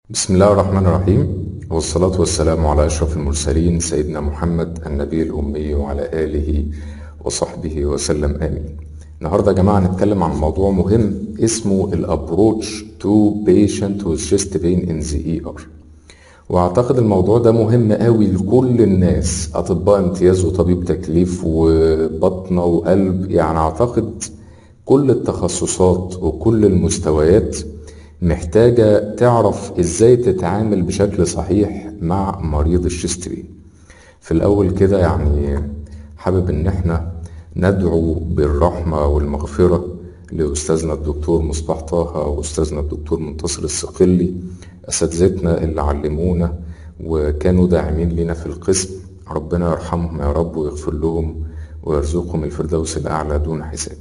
بسم الله الرحمن الرحيم، والصلاة والسلام على أشرف المرسلين سيدنا محمد النبي الأمي وعلى آله وصحبه وسلم آمين. النهاردة يا جماعة هنتكلم عن موضوع مهم اسمه الابروتش تو بيشنت with chest pain in the ER. واعتقد الموضوع ده مهم قوي لكل الناس، اطباء امتياز وطبيب تكليف وبطنة وقلب، يعني اعتقد كل التخصصات وكل المستويات محتاجة تعرف ازاي تتعامل بشكل صحيح مع مريض الشيست بين. في الاول كده يعني حابب ان احنا ندعو بالرحمة والمغفرة لأستاذنا الدكتور مصباح طه وأستاذنا الدكتور منتصر الصقلي، أساتذتنا اللي علمونا وكانوا داعمين لنا في القسم. ربنا يرحمهم يا رب ويغفر لهم ويرزقهم الفردوس الأعلى دون حساب.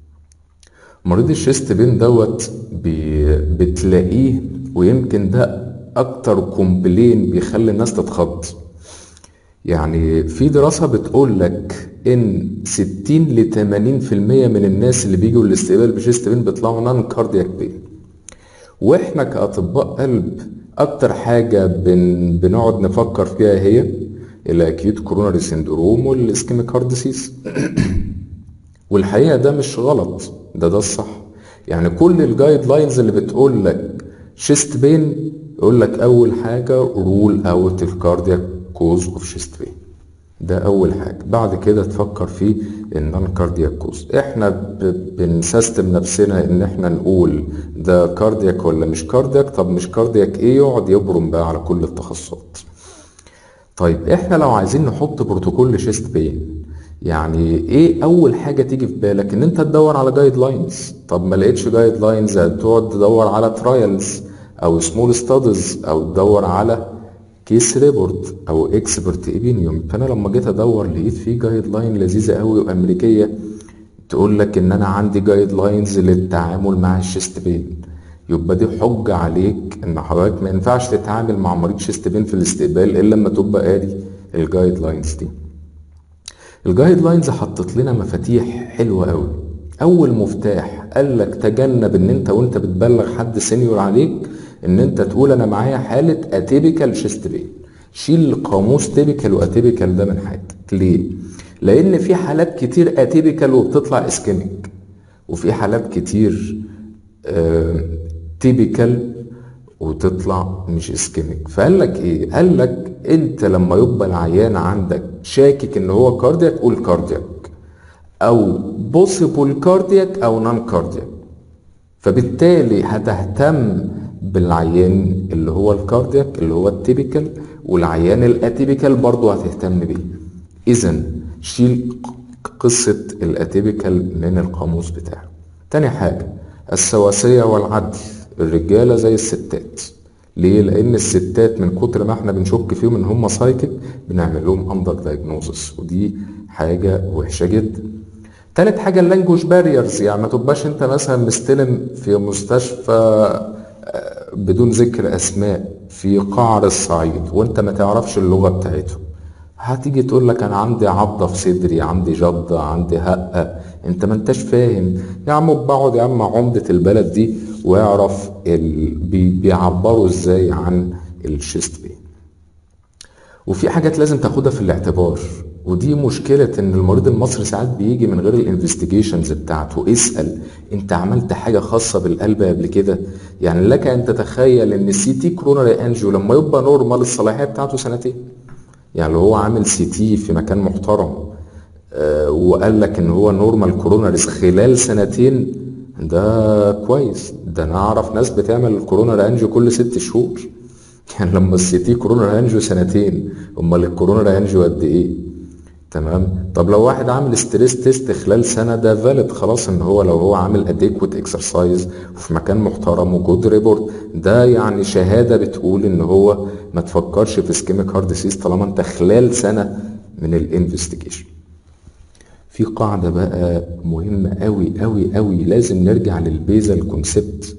مريض الشيست بين بتلاقيه، ويمكن ده أكتر كومبلين بيخلي الناس تتخض. يعني في دراسة بتقول لك ان 60 ل 80% من الناس اللي بيجوا للاستقبال بشيست بين بيطلعوا نان كاردياك بين. واحنا كاطباء قلب اكتر حاجة بنقعد نفكر فيها هي الاكيوت كوروناري سيندروم والاسكيميك هارت ديسيز. والحقيقة ده مش غلط، ده الصح. يعني كل الجايد لاينز اللي بتقول لك شيست بين يقول لك اول حاجة رول اوت الكاردياك كوز اوف شيست بين، ده اول حاجة. بعد كده تفكر في النون كاردياك كوز. احنا بنسيستم نفسنا ان احنا نقول ده كاردياك ولا مش كاردياك. طب مش كاردياك ايه؟ يقعد يبرم بقى على كل التخصصات. طيب احنا لو عايزين نحط بروتوكول لشيست بين، يعني ايه اول حاجة تيجي في بالك؟ ان انت تدور على جايد لاينز. طب ما لقيتش جايد لاينز تقعد تدور على ترايلز او سمول ستاديز او تدور على كيس ريبورت او اكسبرت اوبينيون. فانا لما جيت ادور لقيت في جايد لاين لذيذه قوي وامريكيه تقول لك ان انا عندي جايد لاينز للتعامل مع الشيست بين. يبقى دي حجه عليك ان حضرتك ما ينفعش تتعامل مع مريض شيست بين في الاستقبال الا لما تبقى قاري الجايد لاينز دي. الجايد لاينز حطت لنا مفاتيح حلوه قوي. اول مفتاح قال لك تجنب ان انت وانت بتبلغ حد سينيور عليك ان انت تقول انا معايا حاله اتيبيكال شيست بين. شيل قاموس تيبيكال واتيبيكال ده من حياتك. ليه؟ لان في حالات كتير اتيبيكال وبتطلع اسكيميك، وفي حالات كتير تيبيكال وتطلع مش اسكيميك. فقال لك ايه؟ قال لك انت لما يبقى العيان عندك شاكك ان هو كاردياك قول كاردياك، او بوسيبل كاردياك او نون كاردياك. فبالتالي هتهتم بالعيان اللي هو الكاردياك اللي هو التيبيكال، والعيان الاتيبيكال برضه هتهتم بيه. اذا شيل قصة الاتيبيكال من القاموس بتاعه. تاني حاجة السواسية والعدل، الرجالة زي الستات. ليه؟ لان الستات من كتر ما احنا بنشك فيهم ان هم سايكيك بنعمل لهم اندر دايجنوزس، ودي حاجة وحشة جدا. تالت حاجة اللانجوج باريرز، يعني ما تبقاش انت مثلا مستلم في مستشفى بدون ذكر اسماء في قعر الصعيد وانت ما تعرفش اللغة بتاعتهم. هتيجي تقول لك انا عندي عضة في صدري، عندي جضة، عندي هقة، انت ما انتش فاهم. يا عم بقعد يا عم عمدة البلد دي ويعرف بيعبروا ازاي عن الشيست بين. وفي حاجات لازم تاخدها في الاعتبار، ودي مشكلة ان المريض المصري ساعات بيجي من غير الانفستيجيشنز بتاعته. اسأل انت عملت حاجة خاصة بالقلب قبل كده؟ يعني لك ان تتخيل ان السي تي كوروناري انجيو لما يبقى نورمال الصلاحية بتاعته سنتين. يعني لو هو عامل سي تي في مكان محترم وقال لك ان هو نورمال كوروناريز خلال سنتين، ده كويس. ده انا اعرف ناس بتعمل الكوروناري انجيو كل 6 شهور. يعني لما السي تي كورونا انجيو سنتين، امال الكورونا انجيو قد ايه؟ تمام. طب لو واحد عامل ستريس تيست خلال سنه، ده فالid خلاص ان هو لو هو عامل اديكوت اكسرسايز وفي مكان محترم وجود ريبورت، ده يعني شهاده بتقول ان هو ما تفكرش في اسكيميك هارت ديسيز طالما انت خلال سنه من الانفستيجيشن. في قاعده بقى مهمه قوي قوي قوي، لازم نرجع للبيزل كونسبت،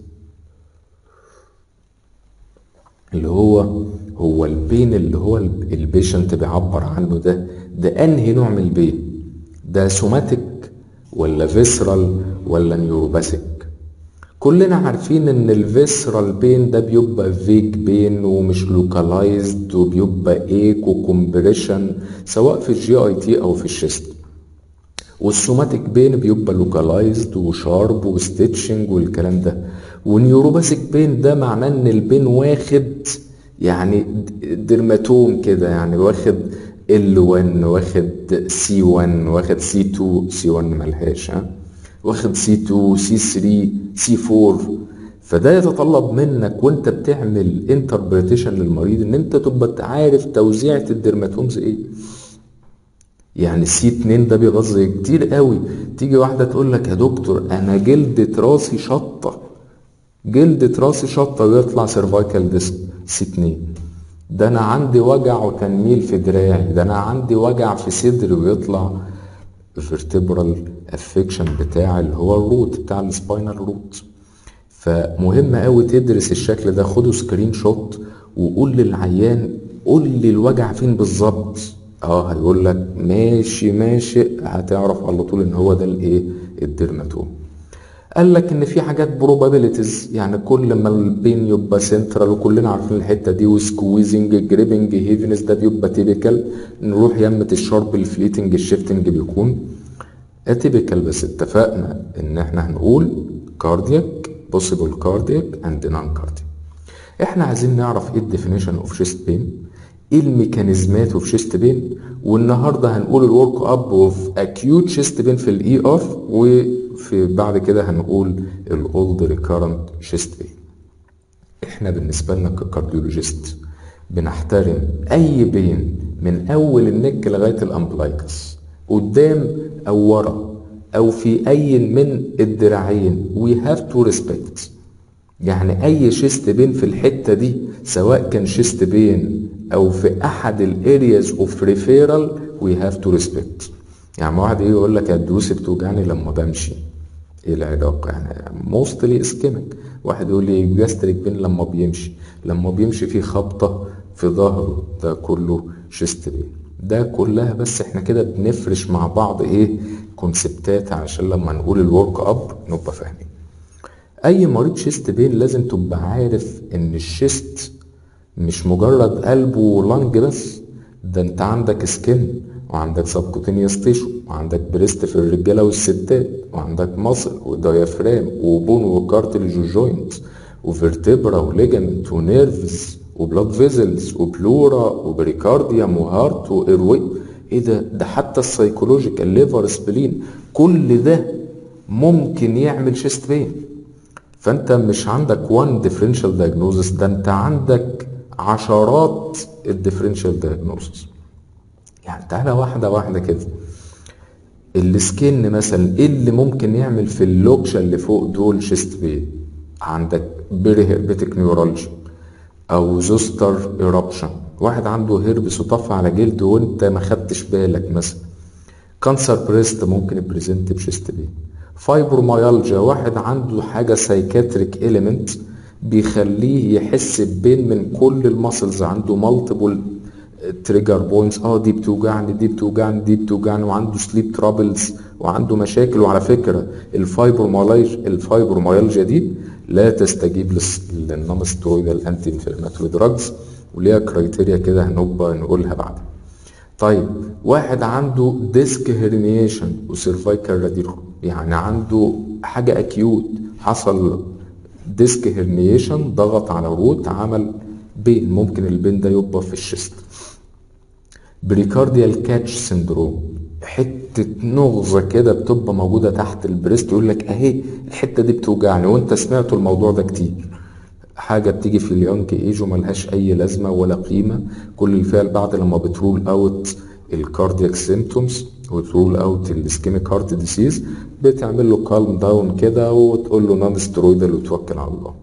اللي هو البين اللي هو البيشنت بيعبر عنه. ده انهي نوع من البين؟ ده سوماتيك ولا فيسرال ولا نيوروباثيك؟ كلنا عارفين ان الفيسرال بين ده بيبقى فيج بين ومش لوكالايزد وبيبقى ايك وكومبريشن سواء في الجي اي تي او في الشيست، والسوماتيك بين بيبقى لوكالايزد وشارب وستيتشنج والكلام ده، والنيوروباثيك بين ده معناه ان البين واخد يعني درماتوم كده، يعني واخد L1 واخد C1 واخد C2 C1 ملهاش واخد C2 C3 C4. فده يتطلب منك وانت بتعمل انتربريتيشن للمريض ان انت تبقى عارف توزيعة الدرماتومز ايه. يعني C2 ده بيغذي كتير قوي. تيجي واحدة تقول لك يا دكتور انا جلدة راسي شطة، جلدة راسي شطة ويطلع سيرفايكال ديسك C2. ده انا عندي وجع وتنميل في دراعي، ده انا عندي وجع في صدري ويطلع vertebral affection بتاع اللي هو الروت بتاع السباينال روت. فمهم قوي تدرس الشكل ده، خده سكرين شوت وقول للعيان قول لي الوجع فين بالظبط. هيقول لك ماشي ماشي، هتعرف على طول ان هو ده الايه الديرماتوم. قال لك ان في حاجات probabilities، يعني كل ما البين يبقى سنترال وكلنا عارفين الحته دي، وسكويزنج جريبنج هيفنس ده بيبقى تيبيكال، نروح يمة الشارب الفليتنج الشيفتنج بيكون اتيبيكال. بس اتفقنا ان احنا هنقول كاردياك بوسيبل كاردياك اند نون كاردياك. احنا عايزين نعرف ايه الديفينيشن اوف شيست بين، ايه الميكانيزمات اوف شيست بين، والنهارده هنقول الورك اب اوف اكيوت شيست بين في الاي ار، وفي بعد كده هنقول الاولد ريكارنت شيست بين. احنا بالنسبه لنا ككارديولوجيست بنحترم اي بين من اول النك لغايه الامبلايكس، قدام او ورا او في اي من الدراعين، we have to respect. يعني اي شيست بين في الحته دي سواء كان شيست بين او في احد الارياز اوف ريفيرال we have to respect. يعني واحد يجي يقول لك الدروس بتوجعني لما بمشي، ايه العلاقه؟ يعني موستلي اسكيميك. واحد يقول لي جاستريك بين لما بيمشي في خبطه في ظهره، ده كله شيست بين. ده كلها بس احنا كده بنفرش مع بعض ايه كونسبتات عشان لما نقول الورك اب نبقى فاهمين. اي مريض شيست بين لازم تبقى عارف ان الشيست مش مجرد قلب ولنج بس، ده انت عندك سكن وعندك سبكوتينيوس تيشو وعندك بريست في الرجاله والستات وعندك مصل وديافرام وبون وكارتلج وجوينت وفرتبرا وليجامنت ونيرفز وبلاد فيزلز وبلورا وبريكارديوم وهارت وايروي. ايه ده حتى السايكولوجيكال ليفر سبلين كل ده ممكن يعمل شيست بين. فانت مش عندك وان ديفرنشال دايجنوزس، ده انت عندك عشرات الديفرنشال دايجنوزس. يعني تعالى واحده واحده كده. السكن مثلا ايه اللي ممكن يعمل في اللوكشه اللي فوق دول شيست بين؟ عندك بيريهربيتك نيورالجي او زوستر ايرابشن، واحد عنده هربس وطف على جلده وانت ما خدتش بالك مثلا. كانسر بريست ممكن يبريزنت بشيست بين. فايبروميالجيا، واحد عنده حاجه سايكاتريك اليمنت بيخليه يحس ببين من كل المسلز، عنده مالتيبل تريجر بوينتس، دي بتوجعني دي بتوجعني دي بتوجعني، وعنده سليب ترابلز وعنده مشاكل. وعلى فكره الفايبروميالجيا دي لا تستجيب للنون ستيرويدال انتي انفلاماتوري دراجز، وليها كرايتيريا كده هنبقى نقولها بعدين. طيب واحد عنده ديسك هيرنيشن وسيرفايكال راديكو، يعني عنده حاجه اكيوت، حصل ديسك هيرنيشن ضغط على روت عمل بين، ممكن البين ده يبقى في الشيست. بريكارديال كاتش سندروم، حته نغزه كده بتبقى موجوده تحت البريست، يقول لك اهي الحته دي بتوجعني، وانت سمعتوا الموضوع ده كتير. حاجه بتيجي في اليونج ايج وملهاش اي لازمه ولا قيمه، كل الفعل بعد لما بترول اوت الكاردياك سيمتومز وترول اوت الاسكيميك هارت ديسيز بتعمل له كالم داون كده وتقول له نون ستيرويدال وتوكل على الله.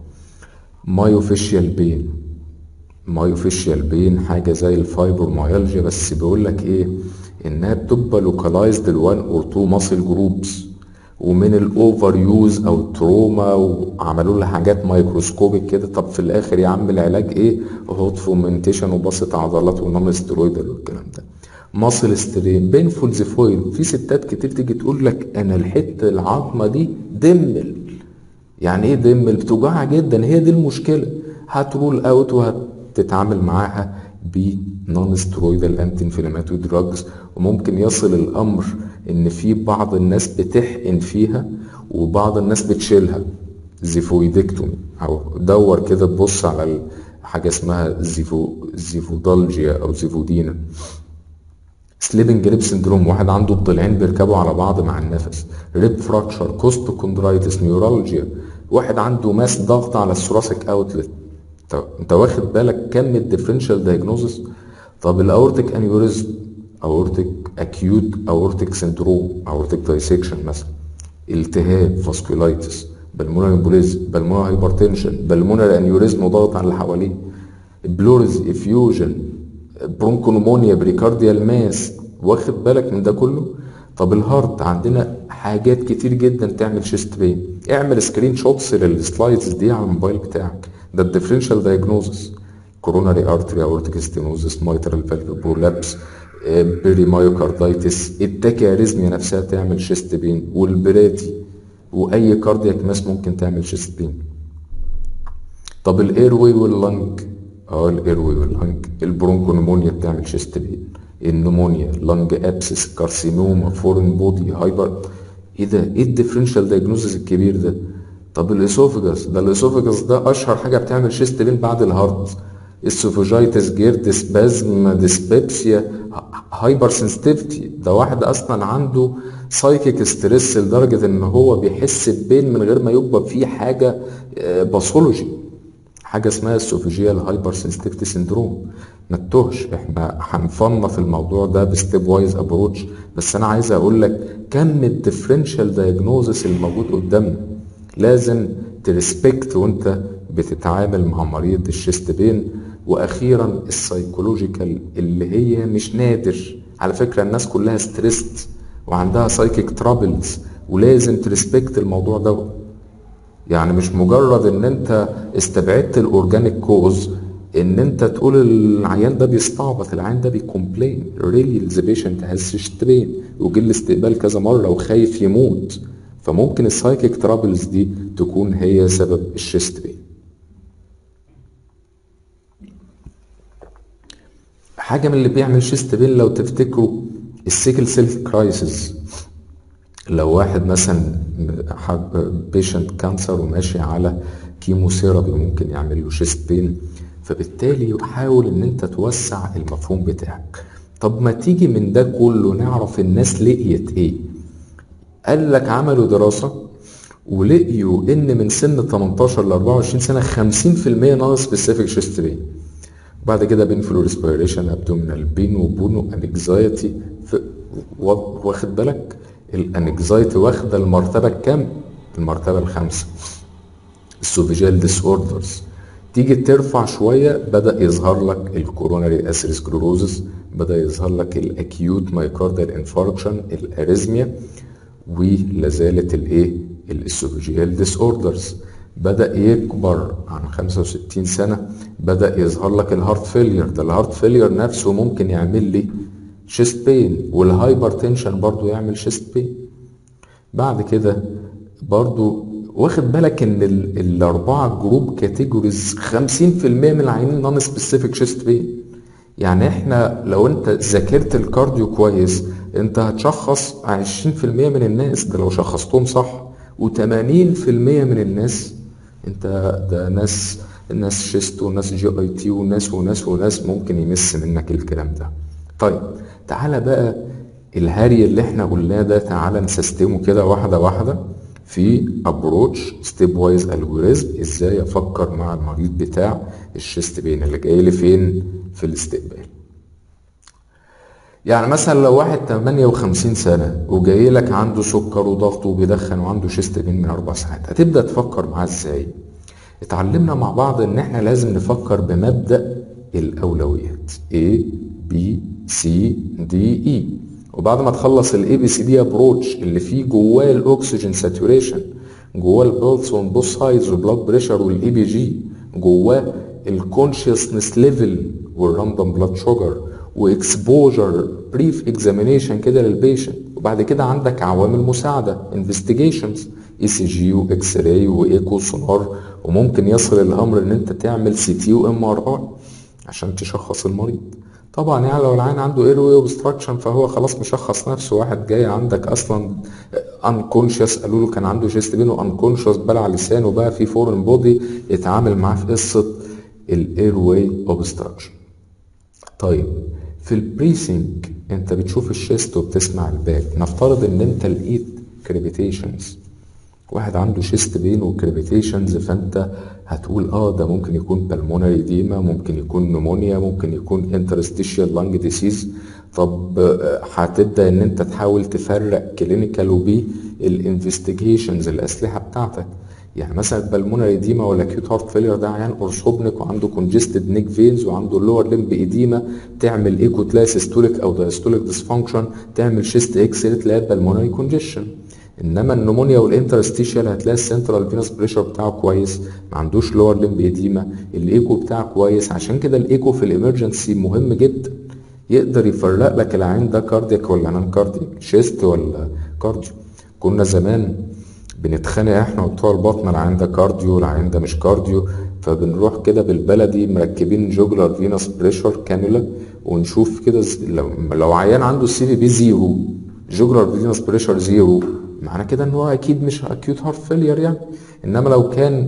مايوفيشيال بين حاجه زي الفايبروميالجيا، بس بيقول لك ايه انها بتبقى لوكالايزد ل1 اور 2 ماسل جروبس، ومن الاوفر يوز او التروما وعملوا لها حاجات مايكروسكوبيك كده. طب في الاخر يا عم العلاج ايه؟ هوت فومنتيشن وبسط عضلات ونون ستيرويدال والكلام ده. ماسل سترين بينفول زيفويد، في ستات كتير تيجي تقول لك انا الحته العظمه دي دمل، يعني ايه دم؟ بتوجعها جدا، هي دي المشكله. هترول اوت وهتتعامل معاها بنون سترويدال انتي انفلاماتوري دراجز. وممكن يصل الامر ان في بعض الناس بتحقن فيها وبعض الناس بتشيلها، زيفويدكتومي. او دور كده تبص على حاجه اسمها زيفودالجيا او زيفودينا. سليبنج ريب سندروم، واحد عنده الضلعين بيركبوا على بعض مع النفس. ريب فراكشر، كوستوكوندرايتس، نيورالجيا، واحد عنده ماس ضغط على الثوراسيك اوتلت. انت واخد بالك كم الديفرنشال دايجنوزس؟ طب الاورتيك انيوريزم، اورتيك اكيوت اورتيك سندروم، اورتيك دايسكشن مثلا، التهاب فاسكولايتس، بالمونر امبوليزم، بالمونر هايبرتنشن، بالمونر انيوريزم وضغط على اللي حواليه، بلورز افيوجن، برونكونومونيا، بريكارديال ماس. واخد بالك من ده كله؟ طب الهارت عندنا حاجات كتير جدا تعمل شيست بين. اعمل سكرين شوتس للسلايدز دي على الموبايل بتاعك، ده الديفرنشال دايجنوزس. كوروناري ارتري، اورتيك ستينوزس، مايترال فالف برولابس، بيري مايوكاردايتس، التكاريزميا نفسها تعمل شيست بين، والبراتي، واي كاردياك ماس ممكن تعمل شيست بين. طب الاير واي واللنج، الاير واي واللنج، البرونكونمونيا بتعمل شيست بين، النمونيا، لنج ابسس، كارسينوما، فورين بودي، هايبر. ايه ده؟ ايه الديفرنشال دايجنوزس الكبير ده؟ طب الاسوفجاس، ده الاسوفجاس ده اشهر حاجه بتعمل شيست بين بعد الهارت. اسوفوجايتس، جيرد، سبازم، ديسبيبسيا، هايبر سنسيتيفيتي. ده واحد اصلا عنده سايكيك ستريس لدرجه ان هو بيحس ببين من غير ما يبقى فيه حاجه باثولوجي، حاجه اسمها السوفيجيال هايبر سنسيتيفيتي سندروم. ما تتوهش، احنا هنفنط الموضوع ده بستيب وايز ابروتش، بس انا عايز اقول لك كم الديفرنشال دايجنوزس الموجود قدامنا. لازم تريسبكت وانت بتتعامل مع مريض الشيست بين. واخيرا السايكولوجيكال اللي هي مش نادر على فكره، الناس كلها ستريست وعندها سايكيك ترابلز، ولازم تريسبكت الموضوع ده. يعني مش مجرد ان انت استبعدت الاورجانيك كوز ان انت تقول العيان ده بيستعبط، العيان ده بيكومبلين ريلي ذا بيشنت هاز شيست بين وجه الاستقبال كذا مره وخايف يموت. فممكن السايكيك ترابلز دي تكون هي سبب الشيست بين. حاجه من اللي بيعمل شيست بين لو تفتكروا السيكل سيل كرايسيس. لو واحد مثلا بيشنت كانسر وماشي على كيموثيرابي ممكن يعمل له شيست بين، فبالتالي حاول ان انت توسع المفهوم بتاعك. طب ما تيجي من ده كله نعرف الناس لقيت ايه. قال لك عملوا دراسة ولقيوا ان من سن 18 ل 24 سنة 50% نون سبيسيفيك شيست بين. بعد كده بينفلو ريسبيريشن، ابدومينال بين، وبونو انكزايتي. واخد بالك الانكزايتي واخده المرتبه الكام؟ المرتبه الخامسه. السوفيجيال ديس اوردرز تيجي ترفع شويه بدا يظهر لك الكوروناري اثيروسكليروزس، بدا يظهر لك الاكيوت مايكاردال انفاركشن، الاريزميا، ولازالت الايه؟ الاسوفيجيال ديس اوردرز. بدا يكبر عن 65 سنه بدا يظهر لك الهارت فيلير. ده الهارت فيلير نفسه ممكن يعمل لي شيست بين، والهايبر تنشن برضو يعمل شيست بين. بعد كده برضو واخد بالك ان الاربعه جروب كاتيجوريز 50% من العيانين نون سبيسيفيك شيست بين. يعني احنا لو انت ذاكرت الكارديو كويس انت هتشخص 20% من الناس، ده لو شخصتهم صح، و80% من الناس انت ده ناس شيست وناس جي اي تي وناس وناس وناس ممكن يمس منك الكلام ده. طيب تعالى بقى الهري اللي احنا قلناه ده تعالى نسيستمه كده واحده واحده في ابروتش ستيب وايز الجوريزم، ازاي افكر مع المريض بتاع الشيست بين اللي جاي لي فين في الاستقبال. يعني مثلا لو واحد 58 سنة وجاي لك عنده سكر وضغط وبيدخن وعنده شيست بين من 4 ساعات، هتبدأ تفكر معاه ازاي؟ اتعلمنا مع بعض ان احنا لازم نفكر بمبدأ الاولويات A B C D E، وبعد ما تخلص الاي بي سي دي ابروتش اللي فيه جواه الاكسجين ساتوريشن، جواه البلس اون بوث سايدز والبلاد بريشر والاي بي جي، جواه الكونشسنس ليفل والراندوم بلاد شوجر واكسبوجر بريف اكزامينيشن كده للبيشنت، وبعد كده عندك عوامل مساعده انفستيجيشنز اي سي جي واكس راي وايكو سونار، وممكن يصل الامر ان انت تعمل سي تي وام ار اي عشان تشخص المريض. طبعا يعني لو العين عنده اير واي اوبستراكشن فهو خلاص مشخص نفسه. واحد جاي عندك اصلا انكونشس، قالوا له كان عنده شيست بين وانكونشس، بلع لسانه بقى في فورن بودي، يتعامل معاه في قصه الاير واي اوبستراكشن. طيب في البريسنج انت بتشوف الشيست وبتسمع الباك. نفترض ان انت لقيت كريبيتيشنز، واحد عنده شيست بين وكريبيتيشنز، فانت هتقول ده ممكن يكون بالمونري ديما، ممكن يكون نمونيا، ممكن يكون انترستيشيال لانج ديسيز. طب هتبدا ان انت تحاول تفرق كلينيكال وبي الانفستيجيشنز الاسلحه بتاعتك. يعني مثلا البلمونري ديما ولا كيوت هارت فيلير ده عيان اورثوبنيك وعنده كونجستد نيك فينز وعنده اللور لمب ايديما، تعمل ايكو تلاقي سيستوليك او دايستوليك ديسفانكشن، تعمل شيست اكس تلاقي البلمونري كونجيشن. انما النمونيا والانترستيشيال هتلاقي السنترال فينوس بريشر بتاعه كويس، ما عندوش لور لمب ايديما، الايكو بتاعه كويس. عشان كده الايكو في الامرجنسي مهم جدا، يقدر يفرق لك العين ده كاردياك ولا نان كاردياك، شيست ولا كارديو. كنا زمان بنتخانق احنا وبتوع البطن، العين ده كارديو العين ده مش كارديو، فبنروح كده بالبلدي مركبين جوجلر فينوس بريشر كانولا ونشوف كده لو عيان عنده السي في بي زيرو، جوجلر فينوس بريشر زيرو، معنى كده ان هو اكيد مش اكيوت هارت فيلير يعني. انما لو كان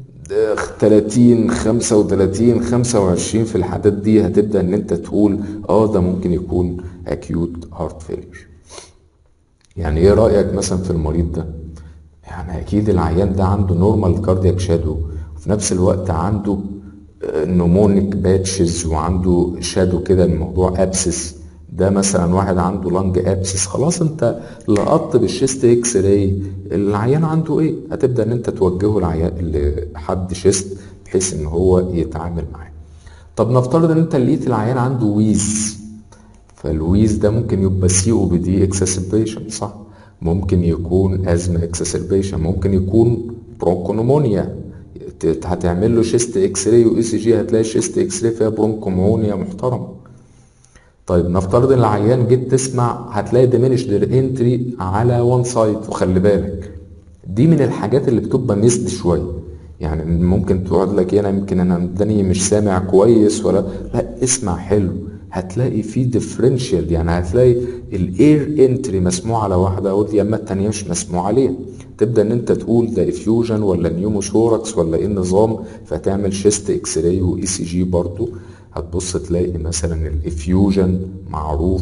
30 35 25 في الحدات دي، هتبدا ان انت تقول ده ممكن يكون اكيوت هارت فيلير. يعني ايه رايك مثلا في المريض ده؟ يعني اكيد العيان ده عنده نورمال كاردياك شادو، وفي نفس الوقت عنده نمونيك باتشز وعنده شادو كده، الموضوع ابسس. ده مثلا واحد عنده لانج ابسس، خلاص انت لقطت بالشيست اكس راي العيان عنده ايه، هتبدا ان انت توجهه لحد شيست بحيث ان هو يتعامل معاه. طب نفترض ان انت لقيت العيان عنده ويز، فالويز ده ممكن يبقى سي او بي دي اكسسربيشن، صح؟ ممكن يكون ازمه اكسسربيشن، ممكن يكون برونكونومونيا. هتعمل له شيست اكس راي واي سي جي، هتلاقي الشيست اكس راي فيها برونكومونيا محترمه. طيب نفترض ان العيان جيت تسمع هتلاقي ديمينش انتري على وان سايد، وخلي بالك دي من الحاجات اللي بتبقى ميسد شويه. يعني ممكن تقعد لك انا يمكن انا مداني مش سامع كويس ولا لا، اسمع حلو، هتلاقي في ديفرنشال، يعني هتلاقي الاير انتري مسموع على واحده ودي اما التانيه مش مسموع عليها. تبدا ان انت تقول ده افيوجن ولا نيوموثوركس ولا ايه النظام، فتعمل شيست اكس راي واي سي جي برضه، هتبص تلاقي مثلا الافيوجن معروف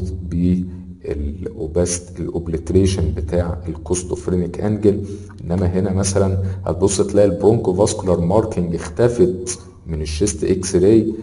بالاوباست الاوبليتريشن بتاع الكوستوفرينيك انجل. انما هنا مثلا هتبص تلاقي البرونكو فاسكولار ماركينج اختفت من الشيست اكس راي،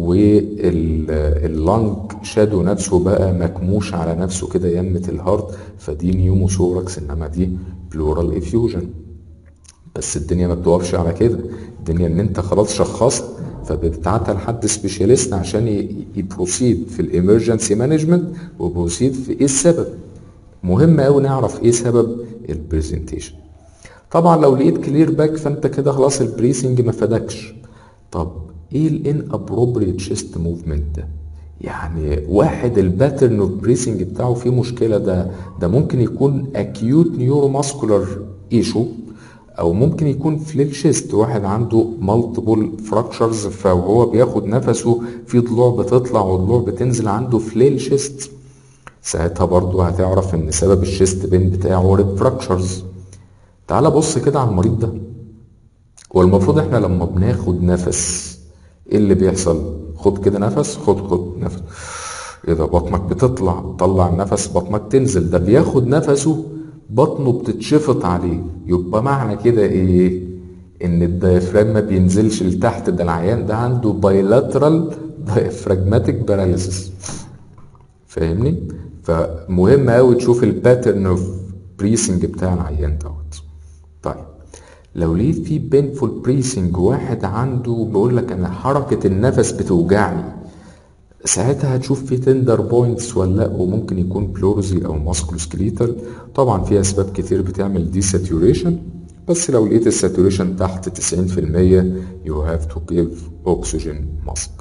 واللنج شادو نفسه بقى مكموش على نفسه كده يمة الهارت، فدي نيوموثوركس، انما دي بلورال افيوجن. بس الدنيا ما بتوقفش على كده، الدنيا ان انت خلاص شخصت فبتتعتل لحد سبيشاليست عشان يبروسيد في الامرجنسي مانجمنت وبروسيد في ايه السبب. مهم قوي نعرف ايه سبب البرزنتيشن. طبعا لو لقيت كلير باك فانت كده خلاص البريسنج ما فادكش. طب ايه الان ابروبريت شيست موفمنت ده؟ يعني واحد الباترن اوف بريسنج بتاعه فيه مشكله، ده ممكن يكون اكيوت نيورو ماسكولار ايشو، او ممكن يكون فليل شيست، واحد عنده مالتيبل فراكشرز فهو بياخد نفسه في ضلوع بتطلع وضلوع بتنزل، عنده فليل شيست. ساعتها برضو هتعرف ان سبب الشيست بين بتاعه ريب فراكشرز. تعال بص كده على المريض ده. هو المفروض احنا لما بناخد نفس ايه اللي بيحصل؟ خد كده نفس، خد نفس، ايه ده بطنك بتطلع، طلع النفس بطنك تنزل. ده بياخد نفسه بطنه بتتشفط عليه، يبقى معنى كده ايه؟ ان الدايفراجم ما بينزلش لتحت، ده العيان ده عنده بايلاترال دايفراجماتيك باراليسيس. فاهمني؟ فمهم قوي تشوف الباترن اوف بريسنج بتاع العيان دوت. طيب لو لقيت في بينفول بريسنج، واحد عنده بيقول لك انا حركه النفس بتوجعني، ساعتها هتشوف في تندر بوينتس ولا لا، وممكن يكون بلورزي او ماسكولوسكليتال. طبعا في اسباب كتير بتعمل دي ساتوريشن، بس لو لقيت الساتوريشن تحت 90% you have to give oxygen mask.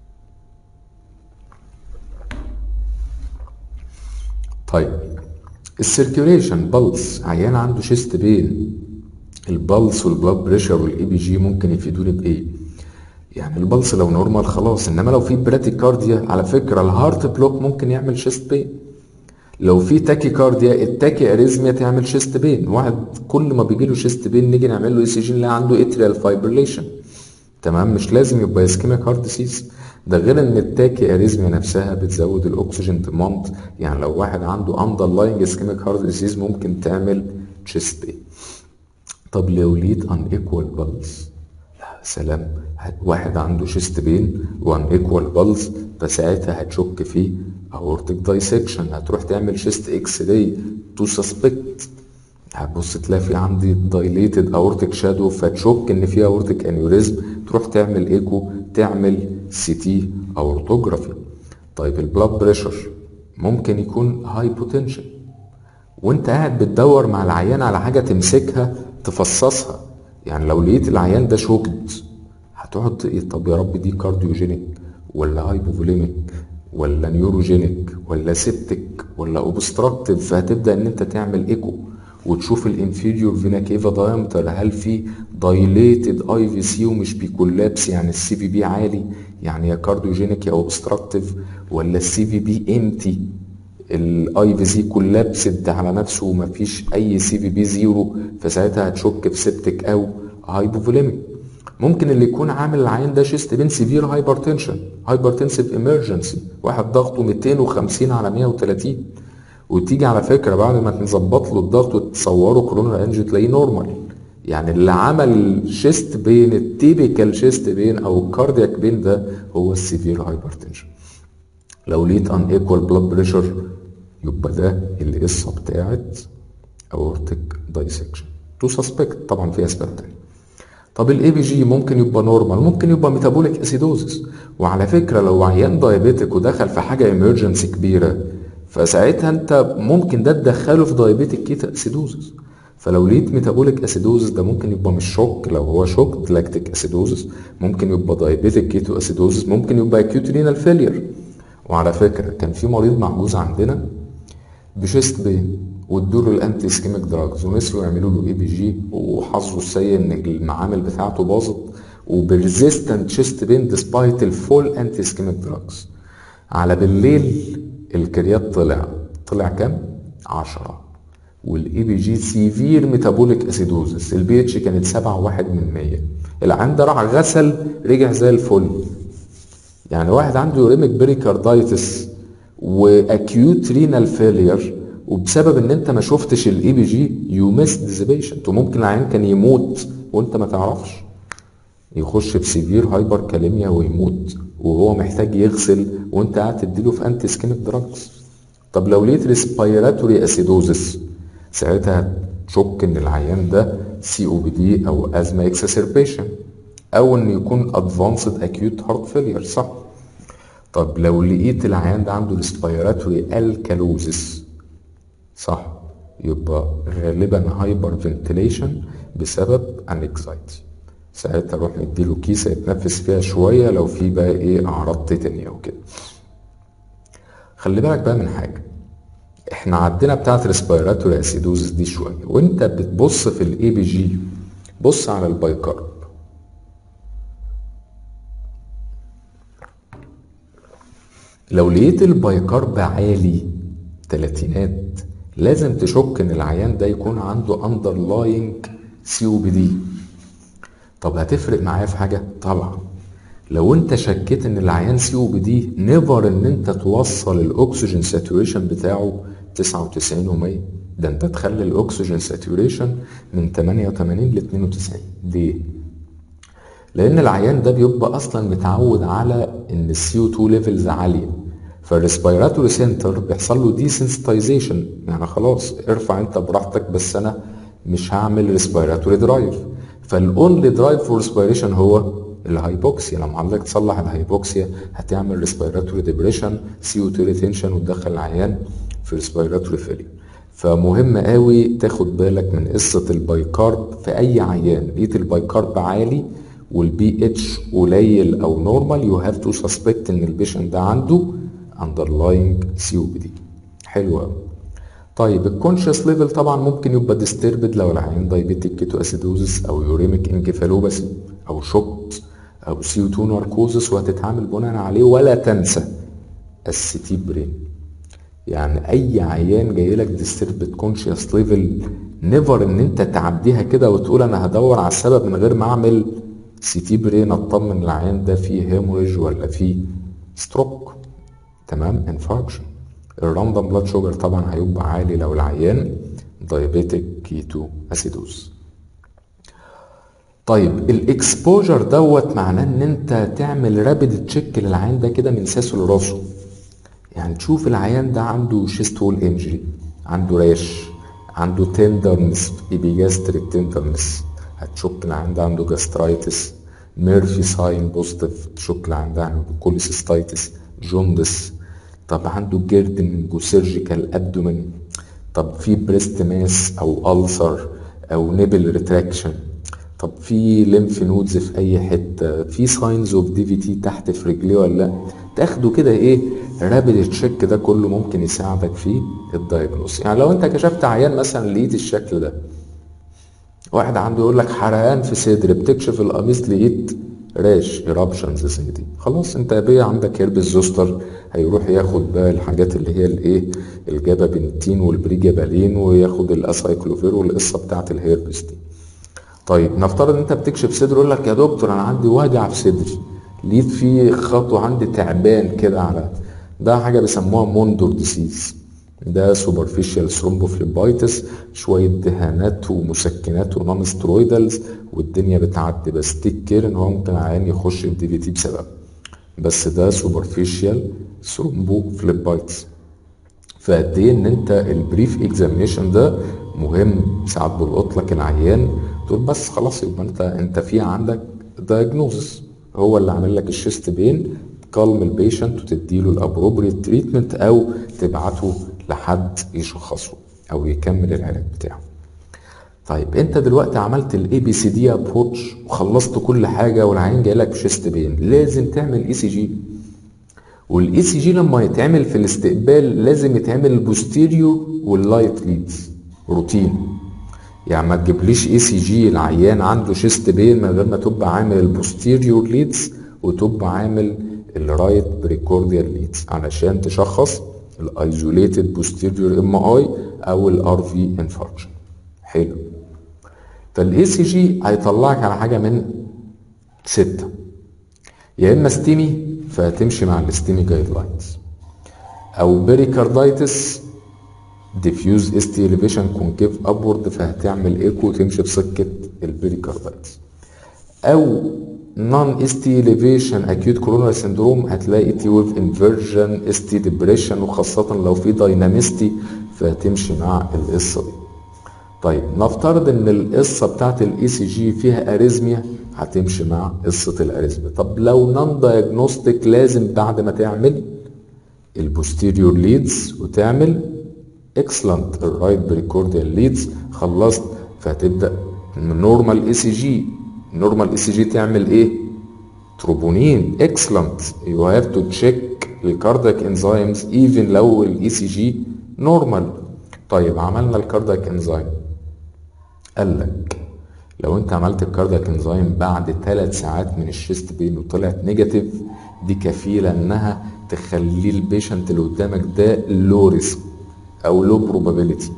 طيب السيركيوليشن بلس، عيان عنده شيست بين، البلس والبلاد بريشر والاي بي جي ممكن يفيدوني بايه؟ يعني البلس لو نورمال خلاص، انما لو في براتيكارديا على فكره الهارت بلوك ممكن يعمل شيست بين. لو في تاكي كارديا التاكي اريزميا تعمل شيست بين. واحد كل ما بيجي له شيست بين نيجي نعمل له اي سي جي نلاقي عنده اتريال فايبريليشن. تمام، مش لازم يبقى اسكيميك هارت ديسيز. ده غير ان التاكي اريزميا نفسها بتزود الاكسجين ديماند، يعني لو واحد عنده اندرلاينج اسكيميك هارت ديسيز ممكن تعمل تشيست بين. طب لو ليد ان ايكوال بلس، سلام، واحد عنده شيست بين وان ايكوال بلس، فساعتها هتشك فيه اورتيك دايسكشن، هتروح تعمل شيست اكس راي تو سسبكت، هتبص تلاقي في عندي دايليتد اورتيك شادو فتشك ان في اورتيك انيوريزم، تروح تعمل ايكو، تعمل سي تي اورتوجرافي. طيب البلاد بريشر ممكن يكون هايبوتنشن، وانت قاعد بتدور مع العيان على حاجه تمسكها تفصصها. يعني لو لقيت العيان ده شوكد هتقعد ايه، طب يا رب دي كارديوجينيك ولا هايبوفوليميك ولا نيوروجينيك ولا سيبتك ولا اوبستراكتيف، فهتبدا ان انت تعمل ايكو وتشوف الانفيريور فينا كيفا دايمتر، هل في دايليتد اي في سي ومش بيكولابس، يعني السي في بي عالي، يعني يا كارديوجينيك يا اوبستراكتيف، ولا السي في بي امتي الاي في سي كولابسد على نفسه ومفيش اي سي في بي زيرو، فساعتها هتشك في سيبتك او هايبوفوليميك. ممكن اللي يكون عامل العين ده شيست بين سيفير هايبرتنشن، هايبرتنسيف امرجنسي، واحد ضغطه 250 على 130، وتيجي على فكره بعد ما تظبط له الضغط وتصوره كورونر انجيو تلاقيه نورمال. يعني اللي عمل شيست بين التيبيكال شيست بين او الكاردياك بين ده هو السيفير هايبرتنشن. لو لقيت ان ايكوال بلاد بريشر يبقى ده القصه بتاعت اورتيك دايسكشن تو سسبكت، طبعا في اسباب تانية. طب الاي بي جي ممكن يبقى نورمال، ممكن يبقى ميتابوليك اسيدوزس. وعلى فكره لو عيان دايابيتك ودخل في حاجه ايمرجنسي كبيره فساعتها انت ممكن ده تدخله في دايابيتك كيتا اسيدوزس. فلو لقيت ميتابوليك اسيدوزس ده ممكن يبقى مش شوك، لو هو شوك لاكتيك اسيدوزس، ممكن يبقى دايابيتك كيتو اسيدوزس، ممكن يبقى اكيوت رينال فيلير. وعلى فكره كان في مريض محجوز عندنا بشيست بين وادوا له الانتي اسكيميك دراجز ونسيوا يعملوا له اي بي جي، وحظه السيء ان المعامل بتاعته باظت وبريزيستنت شيست بين ديسبايت الفول انتي اسكيميك دراجز. على بالليل الكريات طلع كام؟ 10، والاي بي جي سيفير ميتابوليك اسيدوزس، البي اتش كانت 7.1%. العيان ده راح غسل رجع زي الفل. يعني واحد عنده يوريميك بريكاردايتس واكيوت رينال فيلير وبسبب ان انت ما شفتش الاي بي جي يو ميس ذا بيشنت، وممكن العيان كان يموت وانت ما تعرفش، يخش بسيفير هايبر كاليميا ويموت وهو محتاج يغسل وانت قاعد تديله في انتي اسكيميك دراجز. طب لو لقيت ريسبيراتوري اسيدوزس ساعتها تشك ان العيان ده سي او بي دي او ازما اكسسربيشن او انه يكون ادفانسد اكيوت هارت فيلير، صح؟ طب لو لقيت العيان ده عنده ريسبيراتوري الكالوزس، صح، يبقى غالبا هايبر فنتيليشن بسبب انكزايتي، ساعتها اروح مديله كيسه يتنفس فيها شويه لو في بقى ايه اعراض تيتانيا وكده. خلي بالك بقى من حاجه، احنا عندنا بتاعت ريسبيراتوري اسيدوزس دي شويه، وانت بتبص في الاي بي جي بص على البايكارب. لو لقيت البايكارب عالي تلاتينات لازم تشك ان العيان ده يكون عنده اندرلاينج سي او بي دي. طب هتفرق معايا في حاجه؟ طبعا. لو انت شكيت ان العيان سي او بي دي نيفر ان انت توصل الاكسجين ساتوريشن بتاعه 99 و100، ده انت تخلي الاكسجين ساتوريشن من 88 ل 92. ليه؟ لان العيان ده بيبقى اصلا متعود على ان السي او 2 ليفلز عاليه، فالريسبيراتوري سنتر بيحصل له ديسنسيتايزيشن، يعني خلاص ارفع انت براحتك بس انا مش هعمل ريسبيراتوري درايف. فالاونلي درايف فور ريسبيريشن هو الهايبوكسيا. لما حضرتك تصلح الهايبوكسيا هتعمل ريسبيراتوري ديبريشن، سي او 2 ريتنشن، وتدخل العيان في ريسبيراتوري فيلير. فمهم قوي تاخد بالك من قصه البايكارب في اي عيان. لقيت البايكارب عالي والبي اتش قليل او نورمال يو هاف تو سسبكت ان البيشنت ده عنده underlying COPD. حلو قوي. طيب الكونشس ليفل طبعا ممكن يبقى ديستربد لو العيان دايبيتيك كيتو اسيدوزس او يوريميك انكفالوباثي او شوكت او سي 2 ناركوزس، وهتتعامل بناء عليه. ولا تنسى السي برين، يعني اي عيان جاي لك ديستربد كونشس ليفل نيفر ان انت تعديها كده وتقول انا هدور على السبب من غير ما اعمل سي تي برين اطمن العيان ده فيه هيموريج ولا فيه ستروك. تمام. انفاركشن. الراندوم بلاد شوجر طبعا هيبقى عالي لو العيان دايابيتيك كيتو اسيدوز. طيب الاكسبوجر دوت معناه ان انت تعمل رابيد تشيك للعيان ده كده من ساسه لراسه، يعني تشوف العيان ده عنده شيست وول انجري، عنده راش، عنده تندرنس، ايبيجاستريك تندرنس، هتشك العيان ده عنده جاسترايتس، ميرفي ساين بوزيتيف تشك العيان ده عنده كوليسيستايتس، جوندس. طب عنده جيردنج وسيرجيكال ابدومين، طب في بريست ماس او ألسر او نيبل ريتراكشن، طب في ليمف نودز في اي حته، في ساينز اوف دي في تي تحت في رجليه ولا لا. تاخده كده ايه رابيد تشيك، ده كله ممكن يساعدك في الدايجنوس. يعني لو انت كشفت عيان مثلا لقيت الشكل ده، واحد عنده يقول لك حرقان في صدر، بتكشف القميص لقيت راش ايرابشنز زي دي، خلاص انت بيه عندك هيربس زوستر. هيروح ياخد بقى الحاجات اللي هي الايه الجابابنتين والبريجابالين، وياخد الاسايكلوفير والقصه بتاعت الهيربس دي. طيب نفترض ان انت بتكشف صدر، يقول لك يا دكتور انا عندي وجع في صدري، لقيت في خطوه عندي تعبان كده على ده، حاجه بيسموها موندور ديسيز، ده سوبرفيشال ثرومبوفليبايتس، شويه دهانات ومسكنات ونون سترويدالز والدنيا بتعدي، بس تيك كير ان هو ممكن عيان يخش في دي في تي بسبب، بس ده سوبرفيشال ثرومبوفليبايتس. فقد ايه ان انت البريف اكزامينيشن ده مهم. ساعات بلقط لك العيان تقول بس خلاص يبقى انت في عندك دايجنوزس، هو اللي عامل لك الشيست بين، تكلم البيشنت وتديله الابروبريت تريتمنت او تبعته لحد يشخصه او يكمل العلاج بتاعه. طيب انت دلوقتي عملت الاي بي سي دي ابروتش وخلصت كل حاجه والعيان جاي لك بشيست بين، لازم تعمل اي سي جي. والاي سي جي لما يتعمل في الاستقبال لازم يتعمل البوستيريور واللايت ليدز روتين. يعني ما تجيبليش اي سي جي العيان عنده شيست بين من غير ما تبقى عامل البوستيريور ليدز وتبقى عامل الرايت بريكورديال ليدز علشان تشخص الايزوليتد بوستيريور ام اي او الار في انفاركشن. حلو. فالاي سي جي هيطلعك على حاجه من 6، يا اما ستيمي فهتمشي مع الستيمي جايد لاينز، او بيريكاردايتس ديفيوز اس تي اليفيشن كونكيف ابورد فهتعمل ايكو وتمشي بسكه البيريكاردايتس، او نون اس تي اليفيشن اكيوت كوروناري سندروم هتلاقي تي ويف انفيرجن اس تي ديبريشن، وخاصه لو في دايناميستي فهتمشي مع القصه دي. طيب نفترض ان القصه بتاعت الاي سي جي فيها اريزميا، هتمشي مع قصه الاريزميا. طب لو نون دايجنوستيك لازم بعد ما تعمل البوستيريور ليدز وتعمل اكسلنت الرايت بريكورديال ليدز، خلصت فهتبدا نورمال اي سي جي. نورمال اي سي جي تعمل ايه؟ تروبونين. اكسلنت. يو هاف تو تشيك الكاردياك انزيمز ايفن لو الاي سي جي نورمال. طيب عملنا الكاردياك انزيم، قال لك لو انت عملت الكاردياك انزيم بعد 3 ساعات من الشيست بين وطلعت نيجاتيف، دي كفيله انها تخلي البيشنت اللي قدامك ده لو ريسك او لو بروبابيلتي.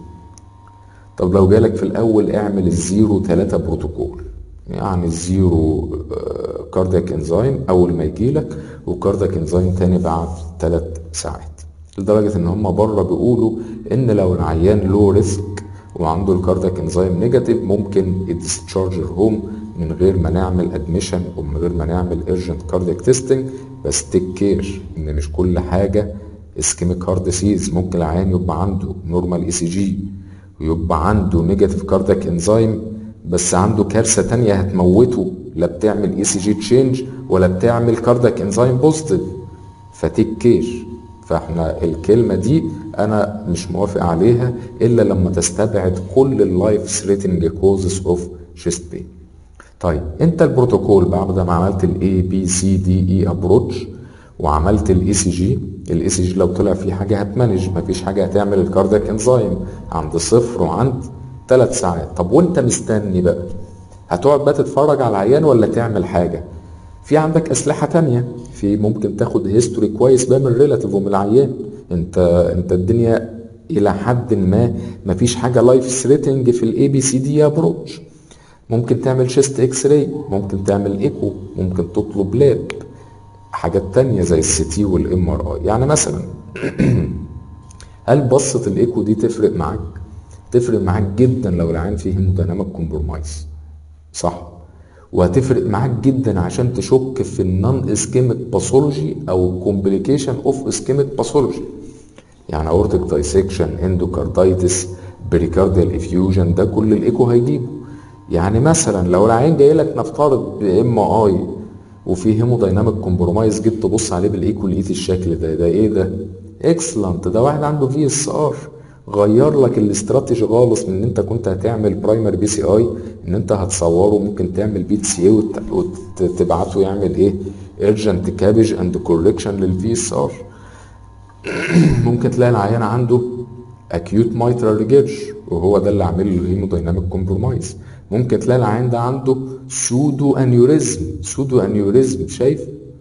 طب لو جالك في الاول اعمل الزيرو 3 بروتوكول، يعني الزيرو كاردياك انزيم اول ما يجيلك، وكاردياك انزيم تاني بعد 3 ساعات. لدرجه ان هم بره بيقولوا ان لو العيان لو ريسك وعنده الكاردياك انزيم نيجاتيف ممكن يديسشارج هوم من غير ما نعمل ادميشن ومن غير ما نعمل ايرجنت كاردياك تيستنج. بس تيك كير ان مش كل حاجه اسكيميك هارت ديسيز، ممكن العيان يبقى عنده نورمال اي سي جي ويبقى عنده نيجاتيف كاردياك انزيم بس عنده كارثه تانية هتموته، لا بتعمل اي سي جي تشينج ولا بتعمل كاردياك انزيم بوزيتيف. فتيك كير. فاحنا الكلمه دي انا مش موافق عليها الا لما تستبعد كل اللايف ثريتنج كوزز اوف شيست بين. طيب انت البروتوكول بعد ما عملت الاي بي سي دي اي ابروتش وعملت الاي سي جي الاي سي جي لو طلع فيه حاجه هتمانج، مفيش حاجه هتعمل الكاردياك انزايم عند 0 وعند 3 ساعات. طب وانت مستني بقى، هتقعد بقى تتفرج على العيان ولا تعمل حاجه؟ في عندك اسلحه تانية، في ممكن تاخد هيستوري كويس بقى من الريلاتيف ومن العيان. انت الدنيا الى حد ما مفيش حاجه لايف ثريتنج في الاي بي سي دي ابروتش. ممكن تعمل شيست اكس راي، ممكن تعمل ايكو، ممكن تطلب لاب، حاجات تانية زي السي تي والام ار اي. يعني مثلا هل بصة الايكو دي تفرق معاك؟ تفرق معاك جدا لو العيان فيه هيموديناميك كومبرومايز، صح؟ وهتفرق معاك جدا عشان تشك في النون اسكيميك باثولوجي او كومبليكيشن اوف اسكيميك باثولوجي. يعني اورتيك دايسكشن، اندوكاردايتس، بريكارديال افيوجن، ده كل الايكو هيجيبه. يعني مثلا لو العيان جاي لك نفترض بام اي وفي هيمودايناميك كومبرومايز، جيت تبص عليه بالايكو لقيت الشكل ده ايه ده؟ اكسلنت، ده واحد عنده في اس ار. غير لك الاستراتيجي خالص من ان انت كنت هتعمل برايمري بي سي اي، ان انت هتصوره ممكن تعمل بي سي اي وتبعته يعمل ايه؟ ايرجنت كابج اند كوركشن للفي اس ار. ممكن تلاقي العيان عنده acute mitral regurg وهو ده اللي عامل له هيمودايناميك كومبرومايز. ممكن تلاقي العيان ده عنده سودو انيوريزم، شايف؟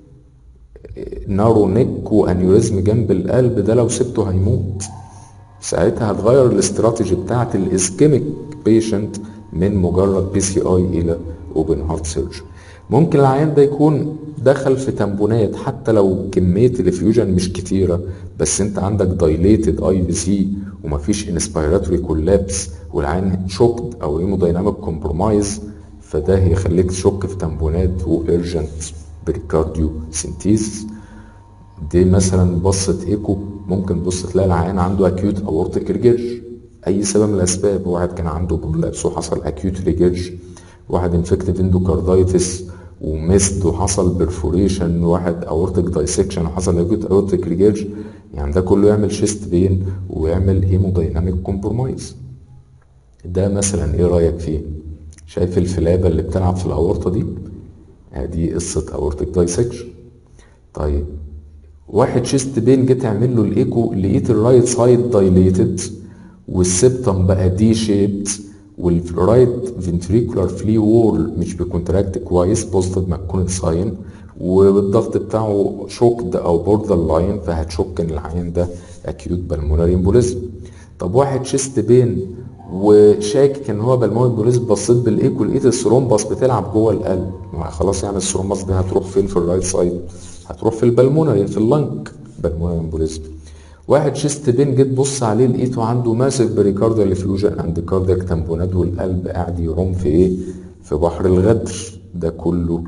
نارو نيك وانيوريزم جنب القلب، ده لو سبته هيموت. ساعتها هتغير الاستراتيجي بتاعت الاسكيميك بيشنت من مجرد بي سي اي الى اوبن هارت سيرجري. ممكن العيان ده يكون دخل في تمبونات حتى لو كميه الافيوجن مش كتيره، بس انت عندك دايليتد اي في سي ومفيش انسبيراتوري كولابس والعيان شوكد او هيمودايناميك كومبرومايز، فده هيخليك تشك في تمبونات وارجنت بريكارديو سينتيز. دي مثلا بصة ايكو ممكن تبص تلاقي العيان عنده اكيوت اورتيك ريجيرج، اي سبب من الاسباب. واحد كان عنده برولابس وحصل اكيوت ريجيرج، واحد انفكتيف اندوكاردايتس وميست وحصل برفوريشن، واحد اورتيك دايسكشن وحصل اكيوت اورتيك ريجيرج. يعني ده كله يعمل شيست بين ويعمل هيمودايناميك كومبرومايز. ده مثلا ايه رايك فيه؟ شايف الفلابه اللي بتلعب في الاورطه دي؟ دي قصه اورتيك دايسكشن. طيب واحد شيست بين جيت اعمل له الايكو لقيت الرايت سايد دايليتد والسبتم بقى دي شيبد والرايت فنتريكولار فلي وول مش بيكونتراكت كويس، بوزيتيف ماكونت ساين، والضغط بتاعه شوكد او بوردر لاين، فهتشك ان العيان ده اكيوت بالمونري امبوليزم. طب واحد شيست بين وشاكك ان هو بالمونري امبوليزم، بصيت بالايكو لقيت الثرومبس بتلعب جوه القلب، خلاص يعني الثرومبس دي هتروح فين في الرايت سايد؟ هتروح في البلمونري في اللنج، بالمونري امبوليزم. واحد شيست بين جيت بص عليه لقيته عنده ماسيف بريكارديال افيوجن عند كاردياك تامبونات والقلب قاعد يعوم في ايه؟ في بحر الغدر. ده كله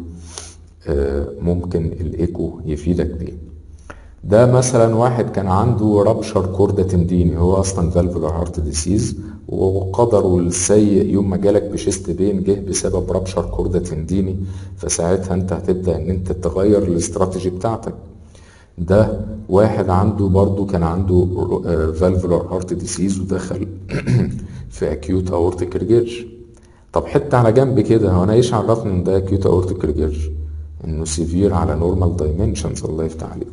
ممكن الايكو يفيدك بيه. ده مثلا واحد كان عنده رابشر كوردا تنديني، هو اصلا فالفولار هارت ديسيز، وقدره السيء يوم ما جالك بشيست بين جه بسبب رابشر كوردا تنديني، فساعتها انت هتبدا ان انت تغير الاستراتيجي بتاعتك. ده واحد عنده برضو كان عنده فالفولار هارت ديسيز ودخل في اكيوت اورتيك ريجيرج. طب حته على جنب كده، هو انا ايش عرفني ان ده اكيوت اورتيك ريجيرج؟ انه سيفير على نورمال دايمنشنز، الله يفتح عليكم.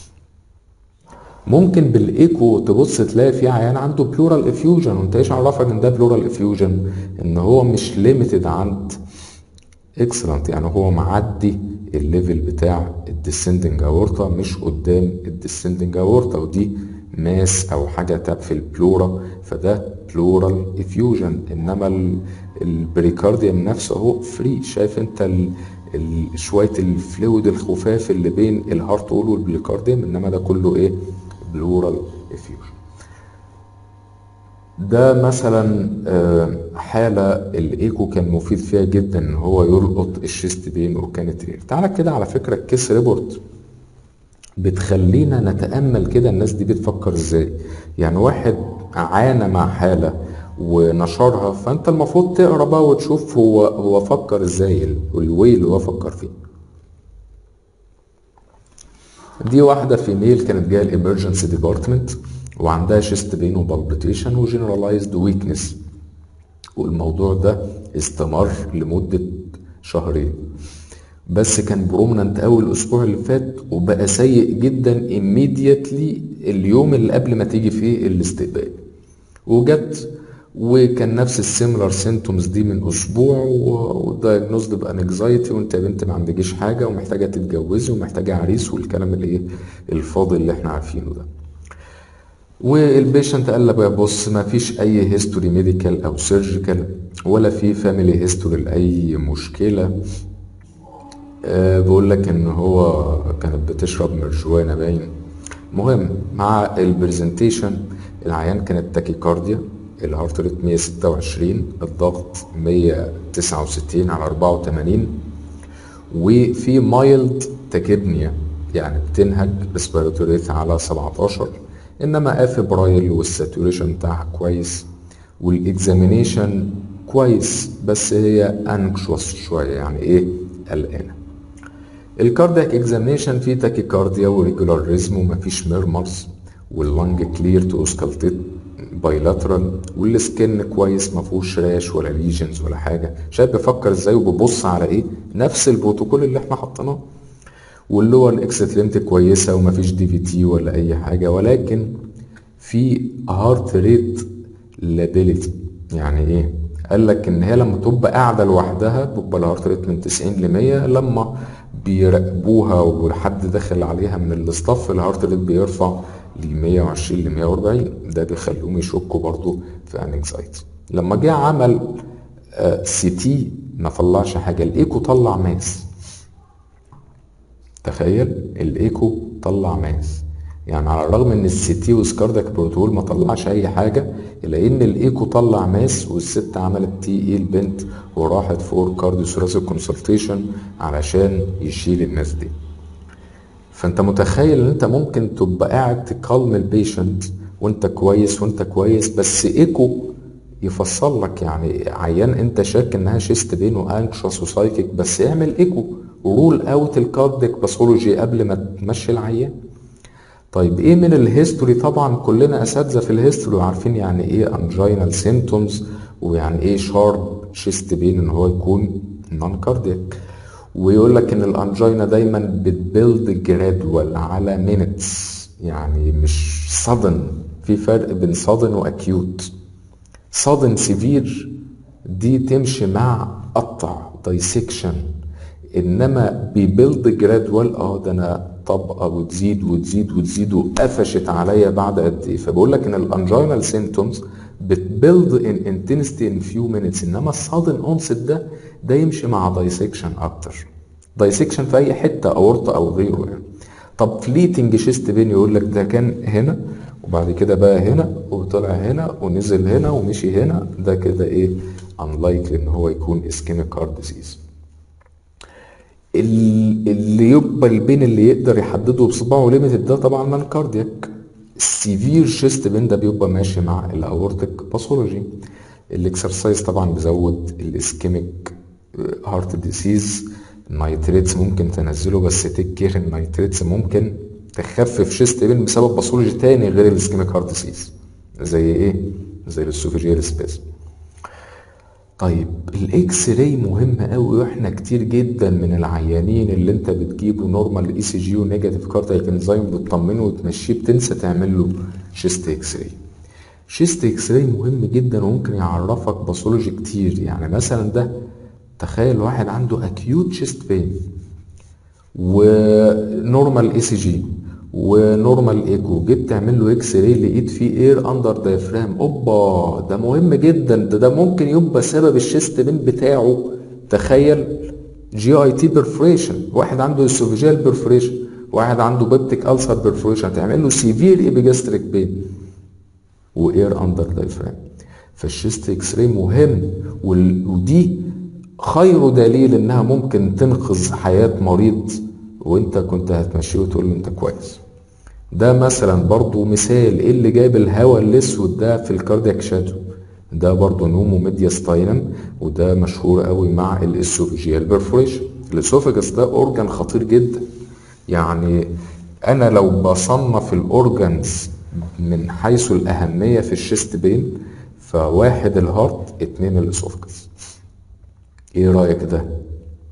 ممكن بالايكو تبص تلاقي في عيان عنده بلورال افيوجن، وانت ايش عرفك ان ده بلورال افيوجن؟ ان هو مش ليميتد عند اكسلنت، يعني هو معدي الليفل بتاع الديسندنج اورتا، مش قدام الديسندنج اورتا، ودي ماس او حاجه تاب في البلورا، فده بلورال افيوجن. انما البريكارديوم نفسه اهو فري، شايف انت شويه الفلويد الخفاف اللي بين الهارت وول والبريكارديوم، انما ده كله ايه؟ بلورال افيوجن. ده مثلا حالة الايكو كان مفيد فيها جدا ان هو يلقط الشيست بين وكانت رير. تعالى كده على فكرة الكيس ريبورت بتخلينا نتأمل كده الناس دي بتفكر ازاي. يعني واحد عانى مع حالة ونشرها، فانت المفروض تقرا بقى وتشوف هو فكر ازاي، والوي اللي هو فكر فيه. دي واحدة فيميل كانت جاية الامرجنسي ديبارتمنت وعندها شيست بين وبالبيتيشن وجنرالايزد ويكنس، والموضوع ده استمر لمدة شهرين. بس كان برومننت اول الاسبوع اللي فات وبقى سيء جدا immediately اليوم اللي قبل ما تيجي فيه الاستقبال، وجت وكان نفس السيميلار سيمتومز دي من اسبوع، ودايجنوزد بانكزايتي، وانت يا بنت ما عندكيش حاجه ومحتاجه تتجوزي ومحتاجه عريس والكلام الايه الفاضي اللي احنا عارفينه ده. والبيشنت قال لك بص ما فيش اي هيستوري ميديكال او سيرجيكال ولا في فاميلي هيستوري لاي مشكله. بقول لك ان هو كانت بتشرب مرجوانه باين. مهم مع البرزنتيشن العيان كانت تاكيكارديا، الهارت ريت 126، الضغط 169 على 84، وفي مايلد تاكيبنيا يعني بتنهج ريسبيراتوري ريت على 17، انما افبرايل والساتوريشن بتاعها كويس، والاكزامينيشن كويس بس هي انكشوس شويه يعني ايه قلقانه. الكاردياك اكزامينيشن فيه تاكيكارديا وريجولار ريزم ومفيش ميرمرز، واللنج كلير تو اوسكالتيت بايلاترال، والسكن كويس مفيهوش راش ولا ليجنز ولا حاجه. شايف بفكر ازاي وببص على ايه؟ نفس البروتوكول اللي احنا حطيناه. واللور اكستريمتي كويسه ومفيش دي في تي ولا اي حاجه، ولكن في هارت ريت لابيليتي. يعني ايه؟ قال لك ان هي لما تبقى قاعده لوحدها بيبقى الهارت ريت من 90 ل 100، لما بيراقبوها وحد داخل عليها من الاستاف الهارت ريت بيرفع ل 120 ل 140، ده بيخليهم يشكوا برضو في انكزايتي. لما جه عمل سي تي ما طلعش حاجه، الايكو طلع ماس. تخيل الايكو طلع ماس، يعني على الرغم ان السي تي وسكاردك بروتول ما طلعش اي حاجه الا ان الايكو طلع ماس، والست عملت تي اي البنت وراحت فور كارديو ثوراسيك كونسلتيشن علشان يشيل الناس دي. فانت متخيل ان انت ممكن تبقى قاعد تكلم البيشنت وانت كويس بس ايكو يفصل لك، يعني عيان انت شاك انها شيست بين وانكشوس وسايكيك، بس اعمل ايكو ورول اوت الكارديك باثولوجي قبل ما تمشي العيان. طيب ايه من الهيستوري؟ طبعا كلنا اساتذه في الهيستوري وعارفين يعني ايه انجينال سيمتومز ويعني ايه شارب شيست بين ان هو يكون نون كاردياك. ويقول لك ان الانجينا دايما بتبيلد جرادوال على مينتس، يعني مش صدن. في فرق بين صدن واكيوت. صدن سيفير دي تمشي مع قطع دايسكشن، انما بيبيلد جرادوال ده انا طبقه وتزيد وقفشت عليا بعد قد ايه. فبقول لك ان الانجينال سيمتومز بتبيلد ان انتنسيتي ان فيو مينتس، انما الصادن اونست ده يمشي مع دايسكشن اكتر. دايسكشن في اي حته اورطه او غيره يعني. طب فليتنج شيست بين يقول لك ده كان هنا وبعد كده بقى هنا وطلع هنا ونزل هنا ومشي هنا، ده كده ايه unlikely ان هو يكون ischemic heart disease. اللي يبقى البين اللي يقدر يحدده بصباعه ليميتد ده طبعا نون كاردياك. السيفير شيست بين ده بيبقى ماشي مع الاورتيك باثولوجي. الاكسرسايز طبعا بيزود الاسكيميك هارت ديسيز. النيتريتس ممكن تنزله بس تيك كير، النيتريتس ممكن تخفف شيست بين بسبب باثولوجي تاني غير الاسكيميك هارت ديسيز. زي ايه؟ زي الاسوفيجيال سبيس. طيب الاكس راي مهم قوي، واحنا كتير جدا من العيانين اللي انت بتجيبه نورمال اي سي جي ونيجاتيف كاردياك انزيم بتطمنه وتمشيه بتنسى تعمل له شيست اكس راي. شيست اكس راي مهم جدا وممكن يعرفك باثولوجي كتير. يعني مثلا ده تخيل واحد عنده اكيوت شيست بين ونورمال اي سي جي ونورمال ايكو، جيت تعمل له اكس راي لقيت فيه اير اندر دايفرام، اوبا ده مهم جدا، ده ممكن يبقى سبب الشيست بين بتاعه. تخيل جي اي تي بيرفوريشن، واحد عنده اسوفيجيال بيرفوريشن، واحد عنده بيبتيك ألسر بيرفوريشن، تعمل له سيفير ايبيجاستريك بين واير اندر دايفرام. فالشيست اكس راي مهم، ودي خير دليل انها ممكن تنقذ حياة مريض وانت كنت هتمشيه وتقول له انت كويس. ده مثلا برضو مثال ايه اللي جايب الهواء الاسود ده في الكاردياك شاتو. ده برضو نومو ميدياستاينم، وده مشهور قوي مع الاسوفيجيال بيرفوريشن. الاسوفيجاس ده اورجان خطير جدا، يعني انا لو بصنف الاورجانز من حيث الاهميه في الشيست بين، فواحد الهارت، اتنين الاسوفيجاس. ايه رايك ده؟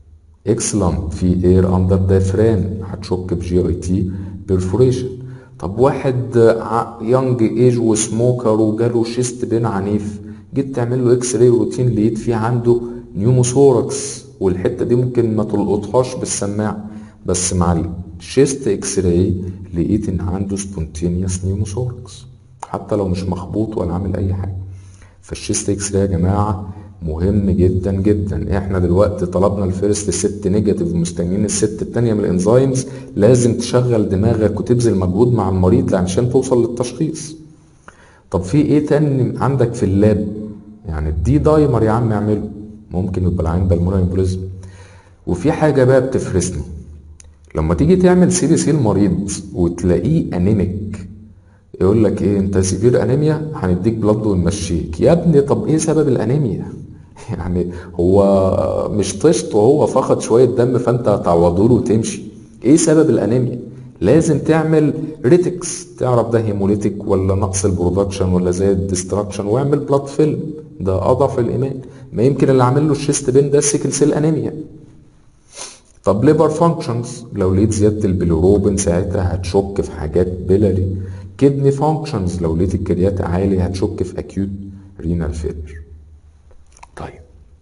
اكسلنت. في اير اندر دايفرام، هتشك في جي اي تي بيرفوريشن. طب واحد يونج ايج وسموكر وجاله شيست بين عنيف، جيت تعمل له اكس راي روتين لقيت فيه عنده نيوموثوركس، والحته دي ممكن ما تلقطهاش بالسماعه، بس مع الشيست اكس راي لقيت ان عنده سبونتينيوس نيوموثوركس حتى لو مش مخبوط ولا عامل اي حاجه. فالشيست اكس راي يا جماعه مهم جدا جدا. احنا دلوقتي طلبنا الفيرست ست نيجاتيف ومستنيين الست التانية من الانزيمز، لازم تشغل دماغك وتبذل مجهود مع المريض عشان توصل للتشخيص. طب في ايه تاني عندك في اللاب؟ يعني الدي دايمر يا عم اعمله، ممكن يبقى العين بالمونري امبوليزم. وفي حاجه بقى بتفرسني، لما تيجي تعمل سي بي سي المريض وتلاقيه انيميك، يقول لك ايه انت سيفير انيميا، هنديك بلاد ونمشيك. يا ابني طب ايه سبب الانيميا؟ يعني هو مش طشت وهو فقد شويه دم فانت هتعوضه له وتمشي؟ ايه سبب الانيميا؟ لازم تعمل ريتكس تعرف ده هيموليتيك ولا نقص البرودكشن ولا زي الديستراكشن، واعمل بلاد فيلم، ده اضعف الايمان. ما يمكن اللي عامل له الشيست بين ده سيكل سيل انيميا. طب ليفر فانكشنز، لو لقيت زياده البيليروبين ساعتها هتشك في حاجات بيلاري. كدني فانكشنز، لو لقيت الكريات عالي هتشك في اكيوت رينال فيلر. طيب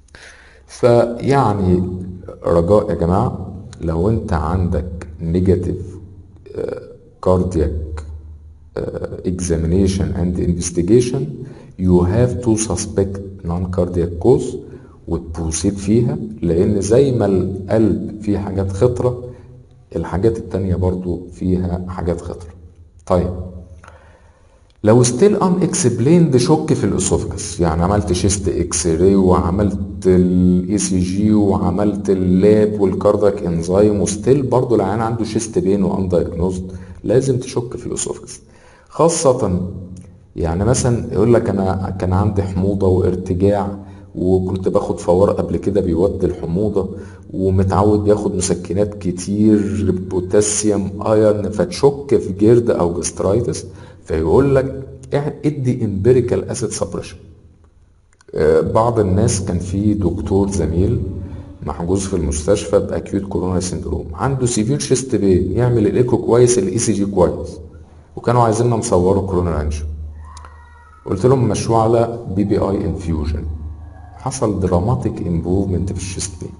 فيعني رجاء يا جماعه، لو انت عندك نيجاتيف كاردياك examination and investigation, you have to suspect non-cardiac cause وتبروسيد فيها، لان زي ما القلب فيه حاجات خطرة الحاجات التانية برضو فيها حاجات خطرة. طيب لو ستيل unexplained شك في الاسوفجس، يعني عملت شيست اكس راي وعملت الاي سي جي وعملت اللاب والكاردياك انزيم وستيل برضو العيان عنده شيست بين واندايجنوزد، لازم تشك في الاسوفجس. خاصة يعني مثلا يقول لك انا كان عندي حموضة وارتجاع وكنت باخد فوار قبل كده بيودي الحموضة ومتعود بياخد مسكنات كتير بوتاسيوم ايرن، فتشك في جيرد او جسترايتس، فيقول لك ادي امبيريكال اسيد سبريشن. بعض الناس كان في دكتور زميل محجوز في المستشفى باكيوت كوروناري سندروم، عنده سيفير شيست بين، يعمل الايكو كويس الاي سي جي كويس، وكانوا عايزيننا نصوره كوروناري انجيو. قلت لهم مشوه على بي بي اي انفيوجن، حصل دراماتيك امبروفمنت في الشيست بين.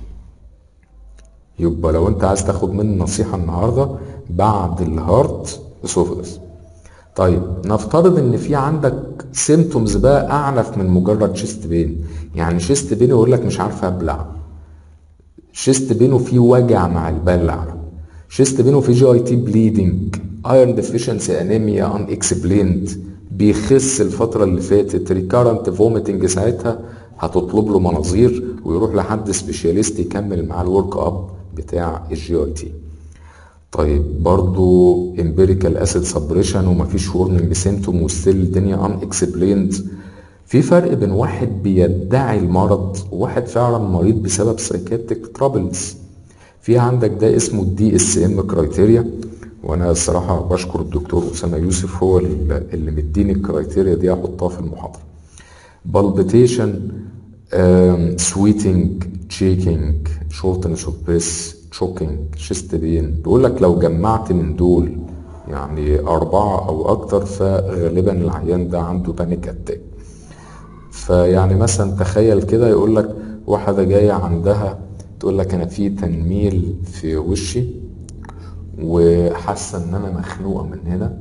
يبقى لو انت عايز تاخد مني نصيحه النهارده بعد الهارت اسوفجس، طيب نفترض ان في عندك سيمتومز بقى اعنف من مجرد شيست بين. يعني شيست بين يقول لك مش عارف ابلع، شيست بين وفي وجع مع البلع، شيست بين وفي جي اي تي بليدنج، ايرون ديفيشنسي انيميا ان اكسبليند، بيخس الفتره اللي فاتت، ريكارنت فوميتنج، ساعتها هتطلب له مناظير ويروح لحد سبيشاليست يكمل معاه الورك اب بتاع الجي اي تي. طيب برضو امبيريكال اسيد سبريشن ومفيش ورنينج سيمتوم وستيل الدنيا ان اكسبليند. في فرق بين واحد بيدعي المرض وواحد فعلا مريض بسبب سايكاتيك ترابلز. في عندك ده اسمه الدي اس ام كرايتيريا، وانا الصراحه بشكر الدكتور اسامه يوسف هو اللي مديني الكرايتيريا دي احطها في المحاضره. بالبيتيشن، سويتنج، تشيكينج، شورتنس اوف بريس، تشوكينج، شيست بين. بيقول لك لو جمعت من دول يعني 4 أو أكتر فغالبا العيان ده عنده بانيك أتاك. فيعني مثلا تخيل كده، يقول لك واحدة جاية عندها تقول لك أنا في تنميل في وشي وحاسة إن أنا مخنوقة من هنا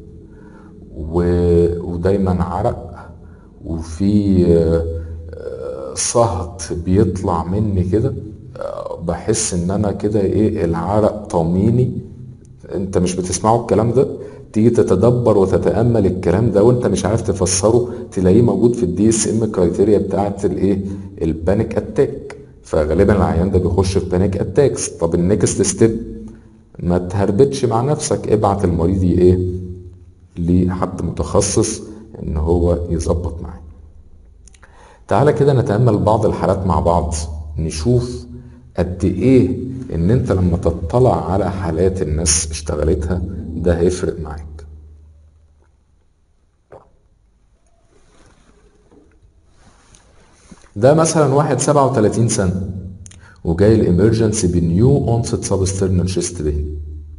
ودايما عرق وفي صهد بيطلع مني كده، بحس ان انا كده ايه العرق طاميني. انت مش بتسمعوا الكلام ده؟ تيجي تتدبر وتتامل الكلام ده وانت مش عارف تفسره، تلاقيه موجود في الدي اس ام كرايتيريا بتاعت الايه البانيك اتاك. فغالبا العيان ده بيخش في بانيك اتاكس. طب النكست ستيب، ما تهربتش مع نفسك، ابعت المريض ايه لحد متخصص ان هو يظبط معاه. تعالى كده نتأمل بعض الحالات مع بعض، نشوف قد ايه ان انت لما تطلع على حالات الناس اشتغلتها ده هيفرق معاك. ده مثلا واحد 37 سنة وجاي الامرجنسي بنيو اونست سبسترنال شيست بين،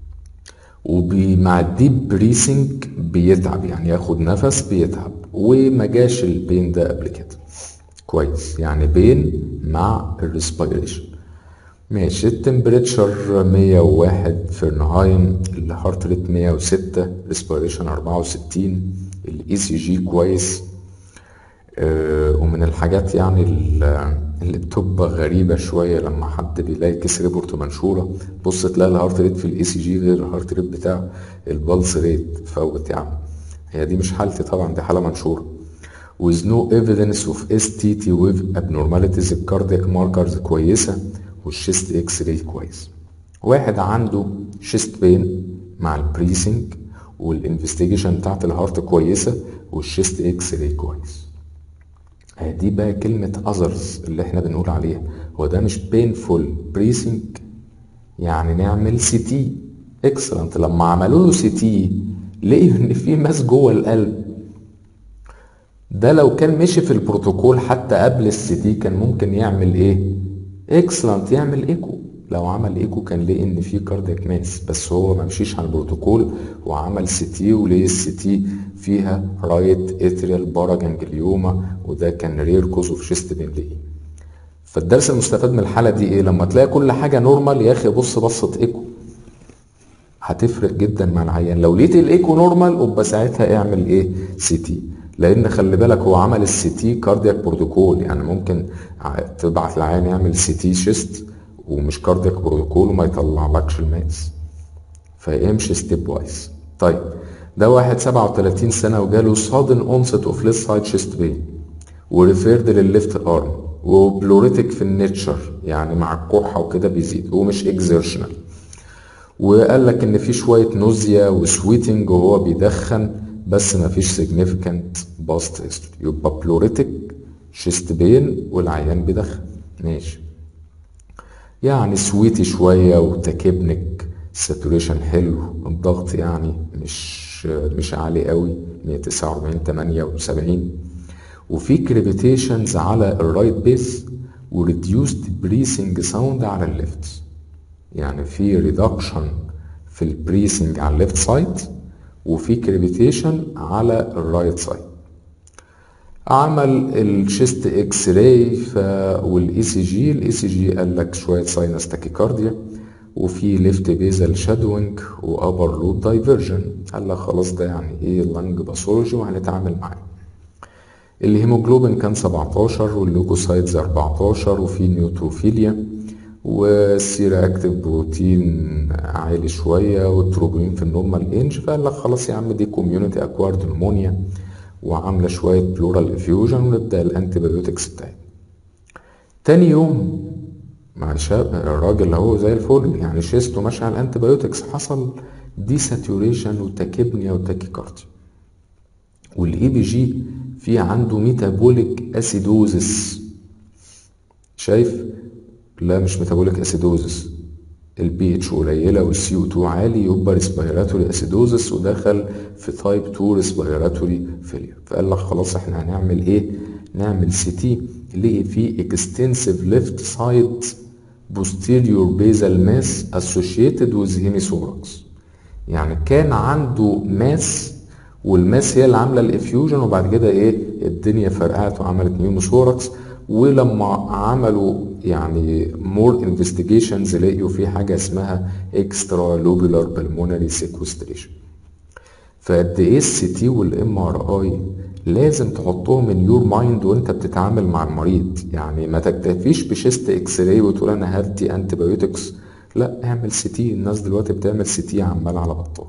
ومع الديب بريسنج بيتعب، يعني ياخد نفس بيتعب، وما جاش البين ده قبل كده. كويس، يعني بين مع الريسبيريشن. ماشي. التمبريتشر 101 فرنهايم، الهارت ريت 106، ريسبيريشن 64، الاي سي جي كويس. ومن الحاجات يعني اللي بتبقى غريبة شوية لما حد بيلاقي كيس ريبورت منشورة، بص تلاقي الهارت ريت في الاي سي جي غير الهارت ريت بتاع البلس ريت. فوت يا عم، هي دي مش حالتي طبعا، دي حالة منشورة. with no evidence of STT with abnormalities. الكاردياك ماركرز كويسة والشيست اكس راي كويس. واحد عنده شيست بين مع البريسنج والانفستيجيشن بتاعت الهارت كويسة والشيست اكس راي كويس. دي بقى كلمة others اللي احنا بنقول عليها. هو ده مش painful breathing؟ يعني نعمل سي تي. اكسلنت. لما عملوا له سي تي لقيوا ان في ماس جوه القلب. ده لو كان مشي في البروتوكول حتى قبل السي تي كان ممكن يعمل ايه؟ اكسلنت، يعمل ايكو. لو عمل ايكو كان لقي ان في كاردياك ماس، بس هو ما مشيش على البروتوكول وعمل سي تي، ولقي السي تي فيها رايت اتريال باراجانجليوما، وده كان رير كوز اوف شيست بين. ليه؟ فالدرس المستفاد من الحاله دي ايه؟ لما تلاقي كل حاجه نورمال يا اخي بص بصه ايكو، هتفرق جدا مع العيان. لو لقيت الايكو نورمال يبقى ساعتها اعمل ايه؟ سي تي. لان خلي بالك هو عمل السي تي كاردياك بروتوكول، يعني ممكن تبعت العيان يعمل سي تي شيست ومش كاردياك بروتوكول وما يطلعلكش الماس. فيمشي ستيب وايز. طيب ده واحد 37 سنه وجاله sudden onset of left side chest pain وريفيرد للليفت ارم وبلوريتك في النيتشر، يعني مع الكحه وكده بيزيد ومش اكزيرشنال. وقال لك ان في شويه نوزيا وسويتنج وهو بيدخن، بس ما فيش سيجنيفيكانت باست هيستوري. يبقى بلوريتك شيست بين والعيان بيدخن. ماشي. يعني سويتي شويه وتكبنك، ساتوريشن حلو، الضغط يعني مش عالي قوي 149 78، وفي كريبيتيشنز على الرايت بيس وريديوست بريسنج ساوند على الليفت. يعني في ريدكشن في البريسنج على الليفت سايد وفي كريبيتيشن على الرايت سايد. عمل الشيست اكس راي والاي سي جي. الاي سي جي قال لك شويه ساينس تاكيكارديا وفي ليفت بيزل شادوينج وابر لود دايفرجن. قال لك خلاص ده يعني ايه لانج باثولوجي وهنتعامل معاه. الهيموجلوبين كان 17 واللوكوسايتس 14 وفي نيوتروفيليا والسيرا اكتيف بروتين عالي شويه والتروبين في النورمال رينج. فقال لك خلاص يا عم دي كوميونتي اكوارد نمونيا وعامله شويه بلورال افيوجن ونبدا الانتي بايوتكس بتاعتنا. تاني يوم مع الراجل اهو زي الفل، يعني شيستو ماشي على الانتي بايوتكس، حصل دي ساتوريشن وتاكيبنيا وتاكيكارديا. والاي بي جي في عنده ميتابوليك اسيدوزس. شايف؟ لا مش ميتابوليك اسيدوزس، البي اتش قليله والسي او 2 عالي، يبقى ريسبيراتوري اسيدوزس ودخل في تايب 2 ريسبيراتوري فيلير. فقال لك خلاص احنا هنعمل ايه؟ نعمل سي تي. لقي فيه اكستنسيف ليفت سايد posterior basal mass associated with hemisthorax. يعني كان عنده ماس والماس هي اللي عامله الافيوجن، وبعد كده ايه الدنيا فرقعت وعملت نيوموثوركس. ولما عملوا يعني مور انفستيجيشنز لقيوا في حاجه اسمها اكسترا لوبولار بالمونري سيكوستريشن. فقد ايه السي تي والام ار اي لازم تحطهم من يور مايند وانت بتتعامل مع المريض. يعني ما تكتفيش بشيست اكس راي وتقول انا هدي انتي بايوتكس، لا اعمل سي تي. الناس دلوقتي بتعمل سي تي عمال على بطال.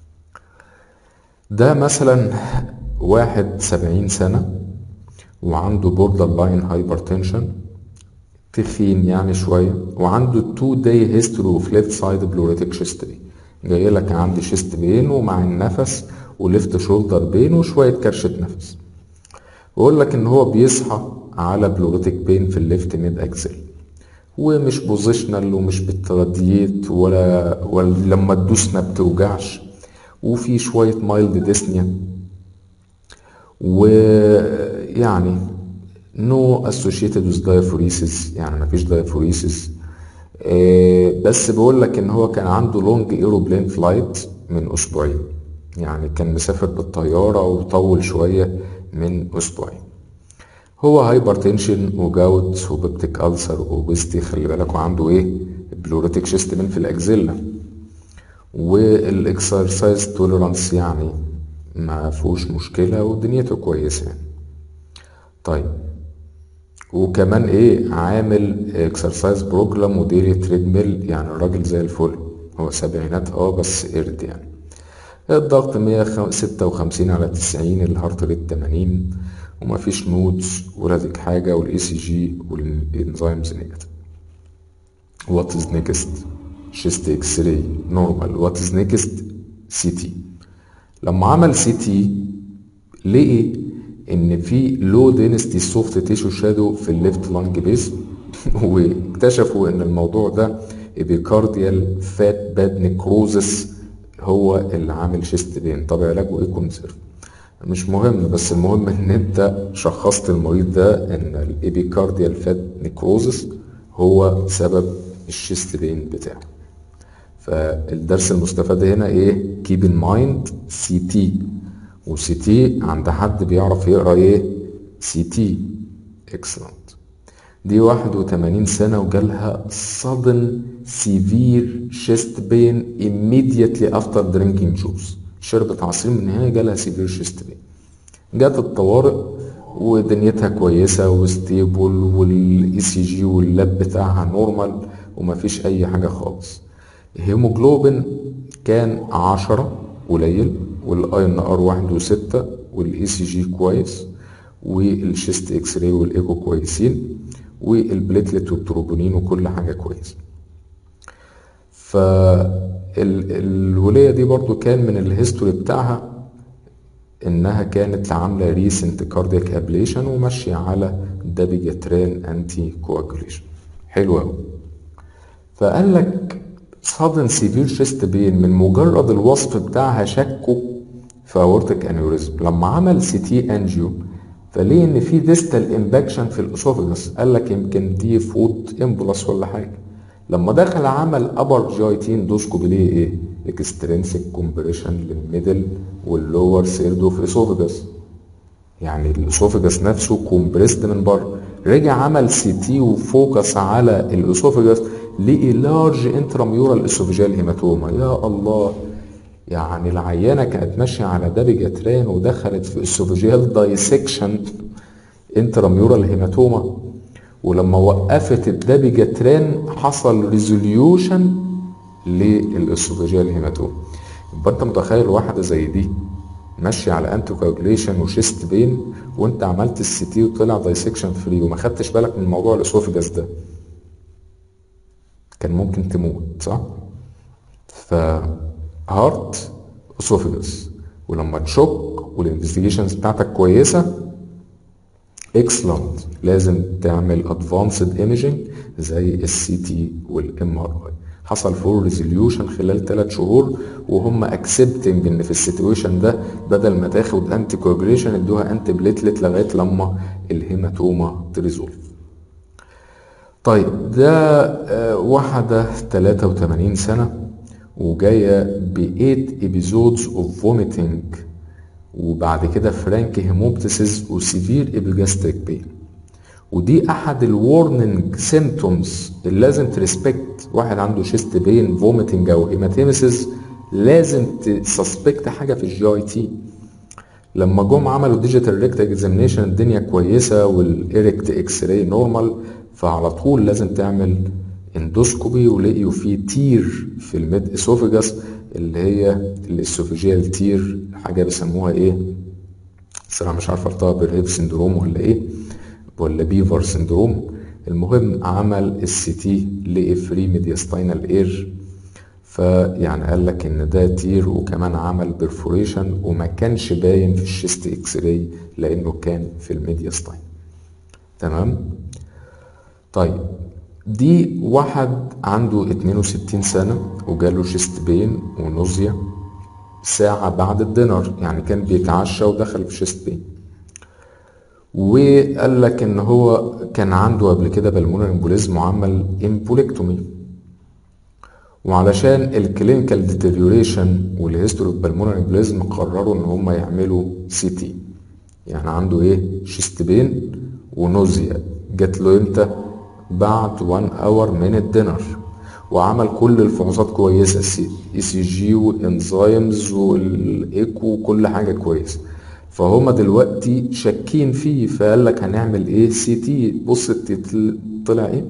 ده مثلا واحد 70 سنة وعنده بوردر لاين هايبرتنشن، تخين يعني شوية، وعنده 2 day history of left side pleuritic chest pain. جاي لك عندي شيست بين ومع النفس وليفت شولدر بين وشوية كرشة نفس. ويقول لك ان هو بيصحى على بلوريتك بين في الليفت ميد اكسل، ومش بوزيشنال ومش بالترديت ولا لما تدوس ما بتوجعش، وفي شوية مايلد ديسنيا، ويعني نو اسوشيتد وذ دايفوريسيس، يعني مفيش دايفوريسيس، بس بقول لك ان هو كان عنده لونج ايروبلين فلايت من اسبوعين، يعني كان مسافر بالطيارة وطول شوية من اسبوعين. هو هايبرتنشن وجاوت وبيبتيك ألسر وبيستي، خلي بالك، وعنده ايه، بلوريتك شيست بين في الاكزيلا، والاكسرسايز توليرانس يعني ما فيهوش مشكلة ودنيته كويسة يعني. طيب، وكمان ايه، عامل اكسرسايز بروجرام وديلي تريد ميل، يعني الراجل زي الفل. هو سبعينات بس قرد يعني. الضغط 156/90، الهارت ريت 80، ومفيش نودز ولا ديك حاجة، والاي سي جي والانزيمز نيجاتيف. وات از نيكست؟ شيست اكس راي نورمال. وات از نيكست؟ سي تي. لما عمل سي تي لقي ان في لو دينستي سوفت تيشو شادو في الليفت لانج بيس واكتشفوا ان الموضوع ده ابيكارديال فات باد نيكروزس هو اللي عامل شيست بين. طب علاجه ايه؟ كونسيرف. مش مهم، بس المهم ان انت شخصت المريض ده ان الابيكارديال فات نيكروزس هو سبب الشيست بين بتاعه. فالدرس المستفاد هنا ايه؟ keep in mind سي تي. وسي تي عند حد بيعرف يقرا ايه؟ سي تي. excellent. دي 81 سنة وجالها sudden severe chest pain immediately after drinking juice. شربت عصير من هنا جالها severe chest pain. جات الطوارئ ودنيتها كويسة وستيبل، والاي سي جي واللاب بتاعها نورمال ومفيش اي حاجة خالص. الهيموجلوبين كان 10 قليل، والاي ان ار 1.6، والاي سي جي كويس، والشيست اكس راي والايكو كويسين، والبليتلت والتروبونين وكل حاجة كويس. فالولية دي برضو كان من الهيستوري بتاعها انها كانت عامله ريسنت كاردياك ابليشن وماشيه على دابيجاتران انتي كواجوليشن. حلو قوي. فقال لك sudden severe chest pain، من مجرد الوصف بتاعها شكوا في اورتيك انيوريزم. لما عمل سي تي انجيو فليه ان في ديستال امباكشن في الاسوفجس، قال لك يمكن دي فود امبولس ولا حاجه. لما دخل عمل ابر جايتين اندوسكوبي ليه ايه؟ اكسترينسيك كومبريشن للميدل واللور سيرد اوف اسوفجس، يعني الاسوفجس نفسه كومبريست من بره. رجع عمل سي تي وفوكس على الاسوفجس لقي لارج انتراميورال اسوفيجيال هيماتوما. يا الله، يعني العيانه كانت ماشيه على دابيجاتران ودخلت في اسوفيجيال دايسكشن انتراميورال هيماتوما، ولما وقفت الدابيجاتران حصل ريزوليوشن للاسوفيجيال هيماتوما. يبقى انت متخيل واحده زي دي ماشيه على انتي كواجوليشن وشيست بين، وانت عملت السي تي وطلع دايسكشن فري وما خدتش بالك من موضوع الاسوفجس ده، كان ممكن تموت، صح؟ فهارت اسوفجس، ولما تشك والانفستيجيشنز بتاعتك كويسه اكسلنت، لازم تعمل ادفانسد ايميجنج زي السي تي والام ار اي. حصل فور ريزوليوشن خلال 3 شهور، وهم اكسبتنج ان في السيتويشن ده بدل ما تاخد انتي كواجوليشن ادوها انتي بليتلت لغايه لما الهيماتوما تريزولف. طيب، ده واحده 83 سنه وجايه ب 8 episodes of vomiting، وبعد كده فرانك هيموبتسيس وسيفير ابيجاستريك بين. ودي احد الورنينج سيمتومز اللي لازم تريسبكت. واحد عنده شيست بين فوميتنج او هيماتيمسيس لازم تسسبكت حاجه في الجي اي تي. لما جم عملوا ديجيتال ريكت اكزامينيشن الدنيا كويسه والايركت اكس راي نورمال، فعلى طول لازم تعمل اندوسكوبي، ولقيوا فيه تير في الميد اسوفيجاس اللي هي الاسوفيجيال تير، حاجه بيسموها ايه، صراحه مش عارف ارتبط بالريف سندروم ولا ايه ولا بيفر سندروم. المهم عمل السي تي لقي فري ميدياستاينال اير، فيعني قال لك ان ده تير، وكمان عمل بيرفوريشن وما كانش باين في الشيست اكس راي لانه كان في الميدياستاين. تمام. طيب، دي واحد عنده 62 سنة وجاله شيست بين ونوزيا ساعة بعد الدينر، يعني كان بيتعشى ودخل في شيست بين. وقال لك ان هو كان عنده قبل كده بالمونر امبوليزم وعمل امبوليكتومي. وعلشان الكلينيكال ديتيريوريشن والهيستوري اوف بالمونري امبوليزم قرروا ان هم يعملوا سي تي. يعني عنده ايه؟ شيست بين ونوزيا. جات له امتى؟ بعد 1 اور من الدينر. وعمل كل الفحوصات كويسه، اي سي جي والانزيمز والايكو وكل حاجه كويسه. فهم دلوقتي شاكين فيه، فقال لك هنعمل ايه؟ سي تي. بص طلع ايه؟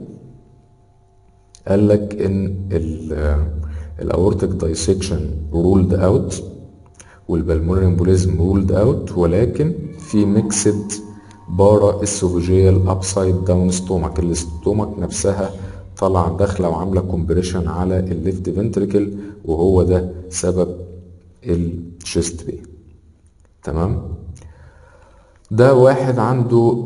قال لك ان الاورتيك دايسكشن رولد اوت والبلمونري امبوليزم رولد اوت، ولكن في ميكسد بارا اسوفيجيال ابسايد داون ستومك. الاستومك نفسها طالعه داخله وعامله كومبريشن على الليفت فنتريكل، وهو ده سبب الشيست بين. تمام. ده واحد عنده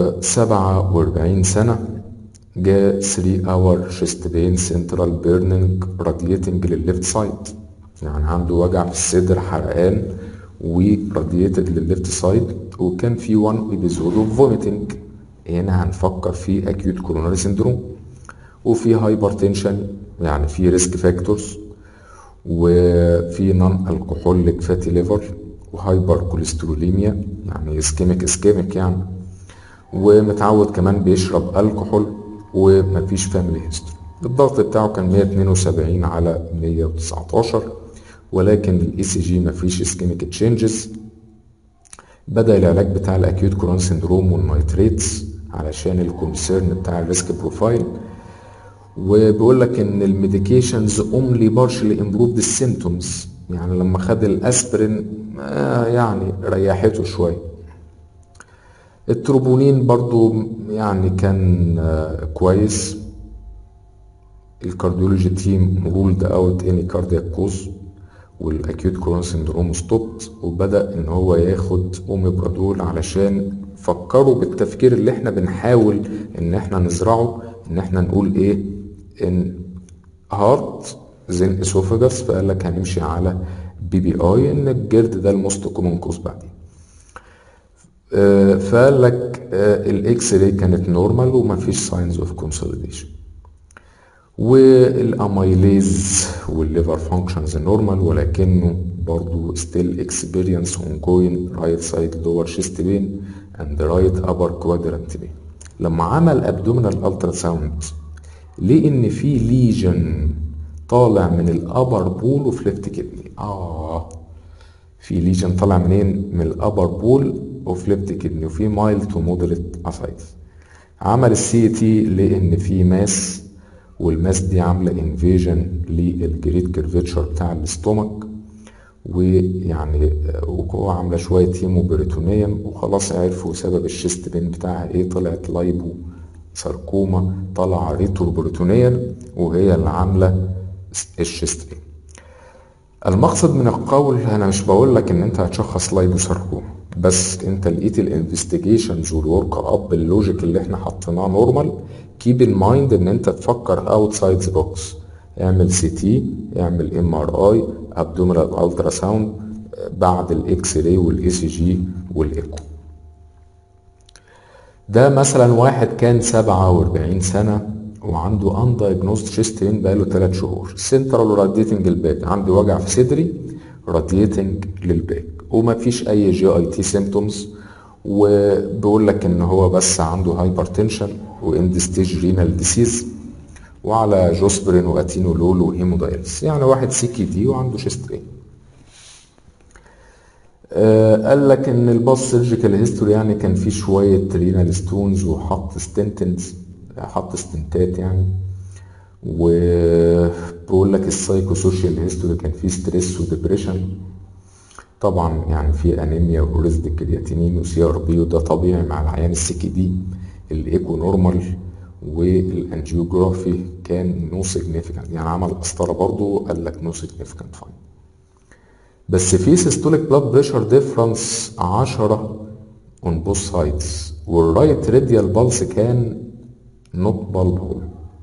47 سنة، جاء 3 اور شيست بين سنترال بيرنينج راديتنج للليفت سايد. يعني عنده وجع في الصدر، حرقان وراديتد للليفت سايد، وكان في 1 ابيزود اوف فوميتنج. هنا هنفكر في اكيوت كوروناري سندروم، وفي هايبرتنشن يعني في ريسك فاكتورز، وفي نون الكحوليك فاتي ليفر، وهايبر كوليستروليميا يعني اسكيميك يعني، ومتعود كمان بيشرب الكحول، ومفيش فاميلي هيستوري. الضغط بتاعه كان 172 على 119، ولكن الاي سي جي مفيش اسكيميك تشينجز. بدأ العلاج بتاع الاكيوت كورون سندروم والنايتريتس علشان الكونسيرن بتاع الريسك بروفايل. وبيقول لك ان الميديكيشنز اونلي بارشلي امبروفد السيمتومز، يعني لما خد الاسبرين يعني ريحته شويه. التروبونين برضو يعني كان كويس. الكارديولوجي تيم رولد اوت اني كاردياك كوز، والاكيوت كورون سندروم ستوبت، وبدا ان هو ياخد اوميبرادول علشان فكروا بالتفكير اللي احنا بنحاول ان احنا نزرعه، ان احنا نقول ايه؟ ان هارت زين اسوفاجاس، فقال لك هنمشي على بي بي اي، ان الجرد ده الموست كومن كوز بعدين. فقال لك الاكس راي كانت نورمال ومفيش ساينز اوف كونسوليديشن، والاميليز والليفر فانكشنز نورمال، ولكنه برضو ستيل اكسبيرينس اونجوين رايت سايد لور شيست بين اند رايت ابر كوادرانت بين. لما عمل ابدومينال الترا ساوند لقي ان في ليجن طالع من الابر بول وفي ليفت كدني. في ليجن طالع منين؟ من الابر بول وفي ليفت كدني، وفي مايل تو مودريت اسايتس. عمل السي تي لقي ان في ماس، والماس دي عامله انفيجن للجريد كيرفيتشر بتاع الاستومك، ويعني وهو عامله شويه هيموبريتونيوم، وخلاص عرفوا سبب الشيست بين بتاعها ايه. طلعت لايبو ساركوما، طلع ريتروبريتونيوم، وهي اللي عامله الشيست بين. المقصد من القول، انا مش بقول لك ان انت هتشخص لايبوساركوما، بس انت لقيت الانفستيجيشنز والورك اب اللوجيك اللي احنا حطيناه نورمال. كيب ان مايند ان انت تفكر اوتسايد ذا بوكس. اعمل سي تي، اعمل ام ار اي، ابدومينال الترا ساوند بعد الاكس راي والاي سي جي والايكو. ده مثلا واحد كان 47 سنه وعنده اندايجنوزد شيست بين بقاله 3 شهور، سنترال راديتنج الباك، عنده وجع في صدري راديتنج للباك، ومفيش اي جي اي تي سيمتومز، وبيقول لك ان هو بس عنده هايبرتنشن واند ستيج رينال ديسيز، وعلى جوسبرين واتينولول وهيمودايلس. يعني واحد سي كي دي وعنده شيست بين. قال لك ان الباص سيرجيكال هيستوري يعني كان فيه شويه رينال ستونز، وحط ستنتنز، حط ستنتات يعني. وبقول لك السايكو سوشيال هيستوري كان فيه ستريس وديبريشن. طبعا يعني في انيميا وريزد كرياتينين وسي ار بي، وده طبيعي مع العيان السي كي دي. الايكو نورمال، والانجيوجرافي كان نو سيجنيفيكانت، يعني عمل قسطره برضو قال لك نو سيجنيفيكانت فاين. بس في سيستوليك بلاد بريشر ديفرنس 10 اون بوث سايدز، والرايت راديال بالس كان نوت بالبول.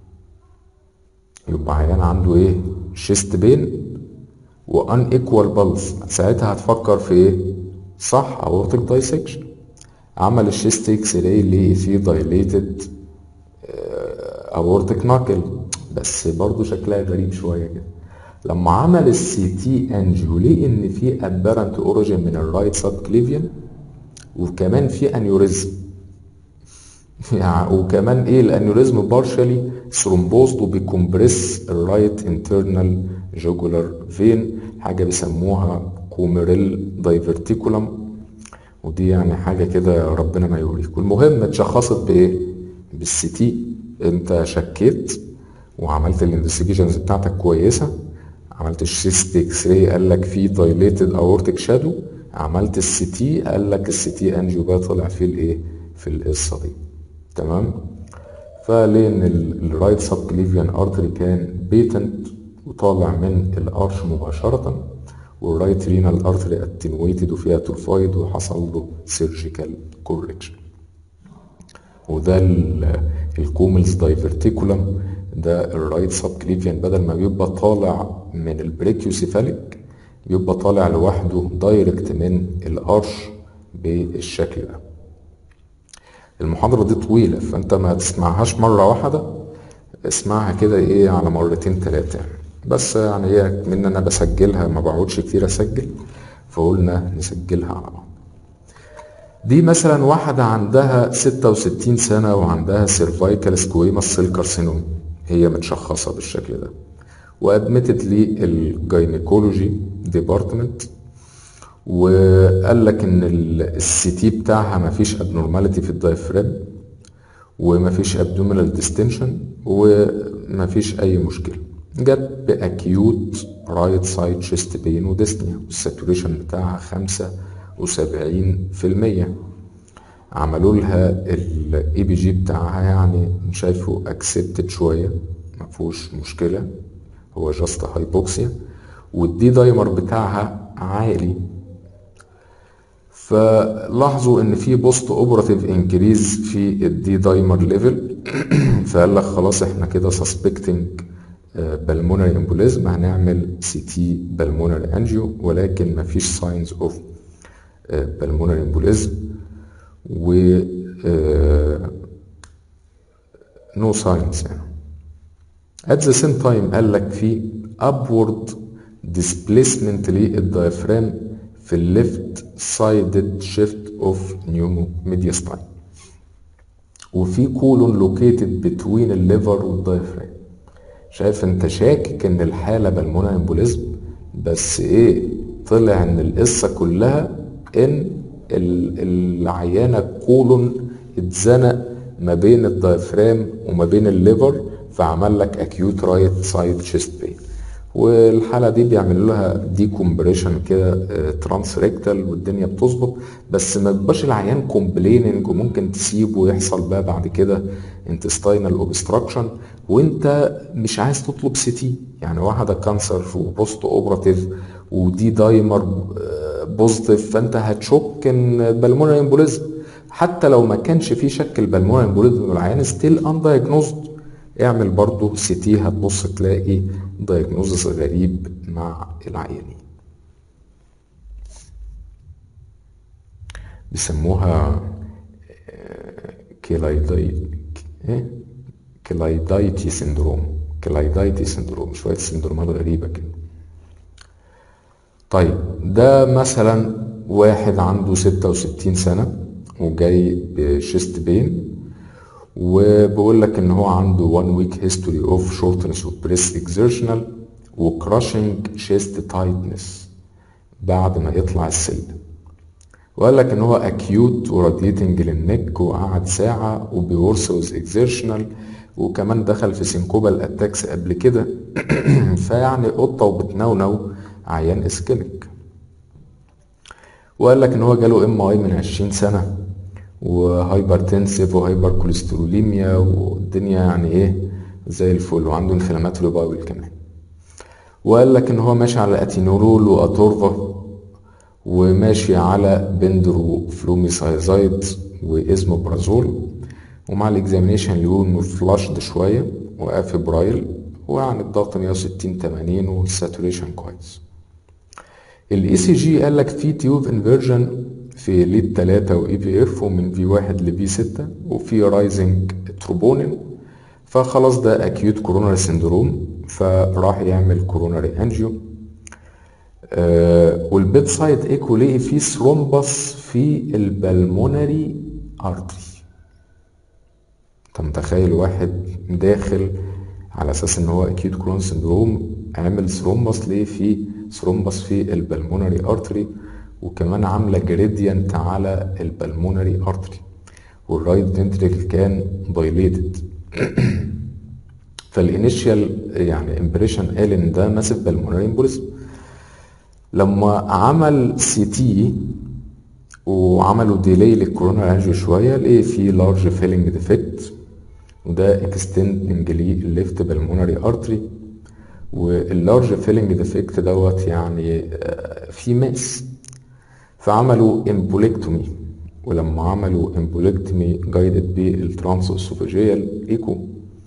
يبقى عيان عنده ايه؟ شيست بين وان ايكوال بالس. ساعتها هتفكر في ايه؟ صح، اورتيك دايسكشن. عمل الشيست اكس راي ليه فيه دايليتد اورتيك ناكل، بس برضو شكلها غريب شويه كده. لما عمل السي تي انجيو ليه ان في ابيرنت اوريجين من الرايت سب كليفيان، وكمان في انيوريزم يعني، وكمان ايه الانيوريزم بارشالي ثرومبوزد وبيكمبريس الرايت انترنال جوجولار فين، حاجه بيسموها كوميريل دايفرتيكولم، ودي يعني حاجه كده ربنا ما يوريك. المهم اتشخصت بايه؟ بالسي تي. انت شكيت وعملت الانفستيجيشنز بتاعتك كويسه، عملت الشيست اكس راي قال لك في دايليتد اورتيك شادو، عملت السي تي قال لك السي تي انجيو بقى طلع فيه الايه؟ في القصه دي. تمام. فليه ان الرايت سب كليفيان ارتري كان بيتنت وطالع من الارش مباشره، والرايت رينال ارتري اتنويتد وفيها تورفايد وحصل له سيرجيكال كوركشن. وده الكوملز دايفرتيكولم، ده الرايت سب كليفيان بدل ما بيبقى طالع من البريكيوسيفاليك بيبقى طالع لوحده دايركت من الارش بالشكل ده. المحاضرة دي طويلة فانت ما تسمعهاش مرة واحدة، اسمعها كده ايه على مرتين تلاتة يعني. بس يعني هي من انا بسجلها ما بقعدش كتير اسجل، فقلنا نسجلها على بعض. دي مثلا واحدة عندها 66 سنة وعندها سيرفايكال سكويموس سيل كارسينوم، هي متشخصة بالشكل ده وادمتت للجاينيكولوجي ديبارتمنت، وقال لك ان السي تي بتاعها مفيش ابنورماليتي في الدايفرام ومفيش ابدومينال ديستنشن ومفيش اي مشكله. جت باكيوت رايت سايد شيست بين وديسنيا والساتوريشن بتاعها 75%. عملوا لها الاي بي جي بتاعها يعني شايفه اكسبتد شويه مفيهوش مشكله، هو جاست هايبوكسيا، والدي دايمر بتاعها عالي. فلاحظوا ان في بوست اوبراتيف انكريز في الدي دايمر ليفل فقال لك خلاص احنا كده سسبكتنج بالمونري امبوليزم، هنعمل سي تي بالمونري انجيو، ولكن مفيش ساينز اوف بالمونري امبوليزم و نو ساينز يعني. at the same time قال لك في upward displacement للدايفرام في الليفت سايدد شيفت اوف نيومو ميدياستاين، وفي كولون لوكيتد بتوين الليفر والدايفرام. شايف انت شاكك ان الحاله بالمونري امبوليزم، بس ايه طلع ان القصه كلها ان العيانه كولون اتزنق ما بين الدايفرام وما بين الليفر فعمل لك اكيوت رايت سايد شيست بين. والحاله دي بيعملوا لها دي كومبريشن كده ترانس ريكتال والدنيا بتظبط، بس ما بيبقاش العيان كومبليننج وممكن تسيبه ويحصل بقى بعد كده انتستاينال اوبستراكشن وانت مش عايز تطلب سي تي. يعني واحده كانسر وبوست اوبراتيف ودي دايمر بوزيتيف، فانت هتشك ان بالمونري امبوليزم حتى لو ما كانش في شك البالمونري امبوليزم والعيان ستيل ان دايجنوزد، اعمل برضو سي تي هتبص تلاقي دايجنوزس غريب مع العيانين. بيسموها كلايدايتي سندروم، كلايدايتي سندروم، شوية سندرومات غريبة كده. طيب ده مثلا واحد عنده 66 سنة وجاي بشيست بين، وبقول لك ان هو عنده 1 week history of shortness of breath exertional و crushing chest tightness بعد ما يطلع السلم، وقال لك ان هو acute وراديتنج للنك وقعد ساعة وبيورث with exertional وكمان دخل في سينكوبال اتاكس قبل كده فيعني قطة وبتنونو عيان اسكيميك. وقال لك ان هو جاله ام اي من 20 سنة وهايبرتنسيف وهايبر كوليستروليميا والدنيا يعني ايه زي الفل، وعنده انفلاماتوري باول كمان. وقال لك ان هو ماشي على اتينورول واتورفا وماشي على بندرو فلوميسايزايد وازموبرازول، ومع الاكزامينيشن ليون فلاشد شويه وافبرايل، ويعني الضغط 160 80 والساتوريشن كويس. الاي سي جي قال لك في تيوب انفيرجن في ليد 3 واي بي اف ومن في 1 لفي 6 وفي رايزنج تروبونين، فخلاص ده اكيوت كوروناري سندروم، فراح يعمل كوروناري انجيو. والبيد سايد ايكو لقي فيه ثرومبس في البلمونري ارتري. انت متخيل واحد داخل على اساس ان هو اكيوت كوروناري سندروم عامل ثرومبس، ليه فيه ثرومبس في البلمونري ارتري، وكمان عامله جريدينت على البلمونري ارتري، والرايت فنتريكل كان دايليتد. فالانيشيال يعني امبريشن قال ان ده ماسيف بالمونري امبوليزم. لما عمل سي تي وعملوا ديلي للكورونا انجيو شويه، لقي في لارج فيلنج ديفكت، وده اكستندنج للليفت بالمونري ارتري. واللارج فيلنج ديفكت دوت يعني في ماس، فعملوا امبوليكتومي. ولما عملوا امبوليكتومي جايدد بالترانس اسوفاجيال ايكو،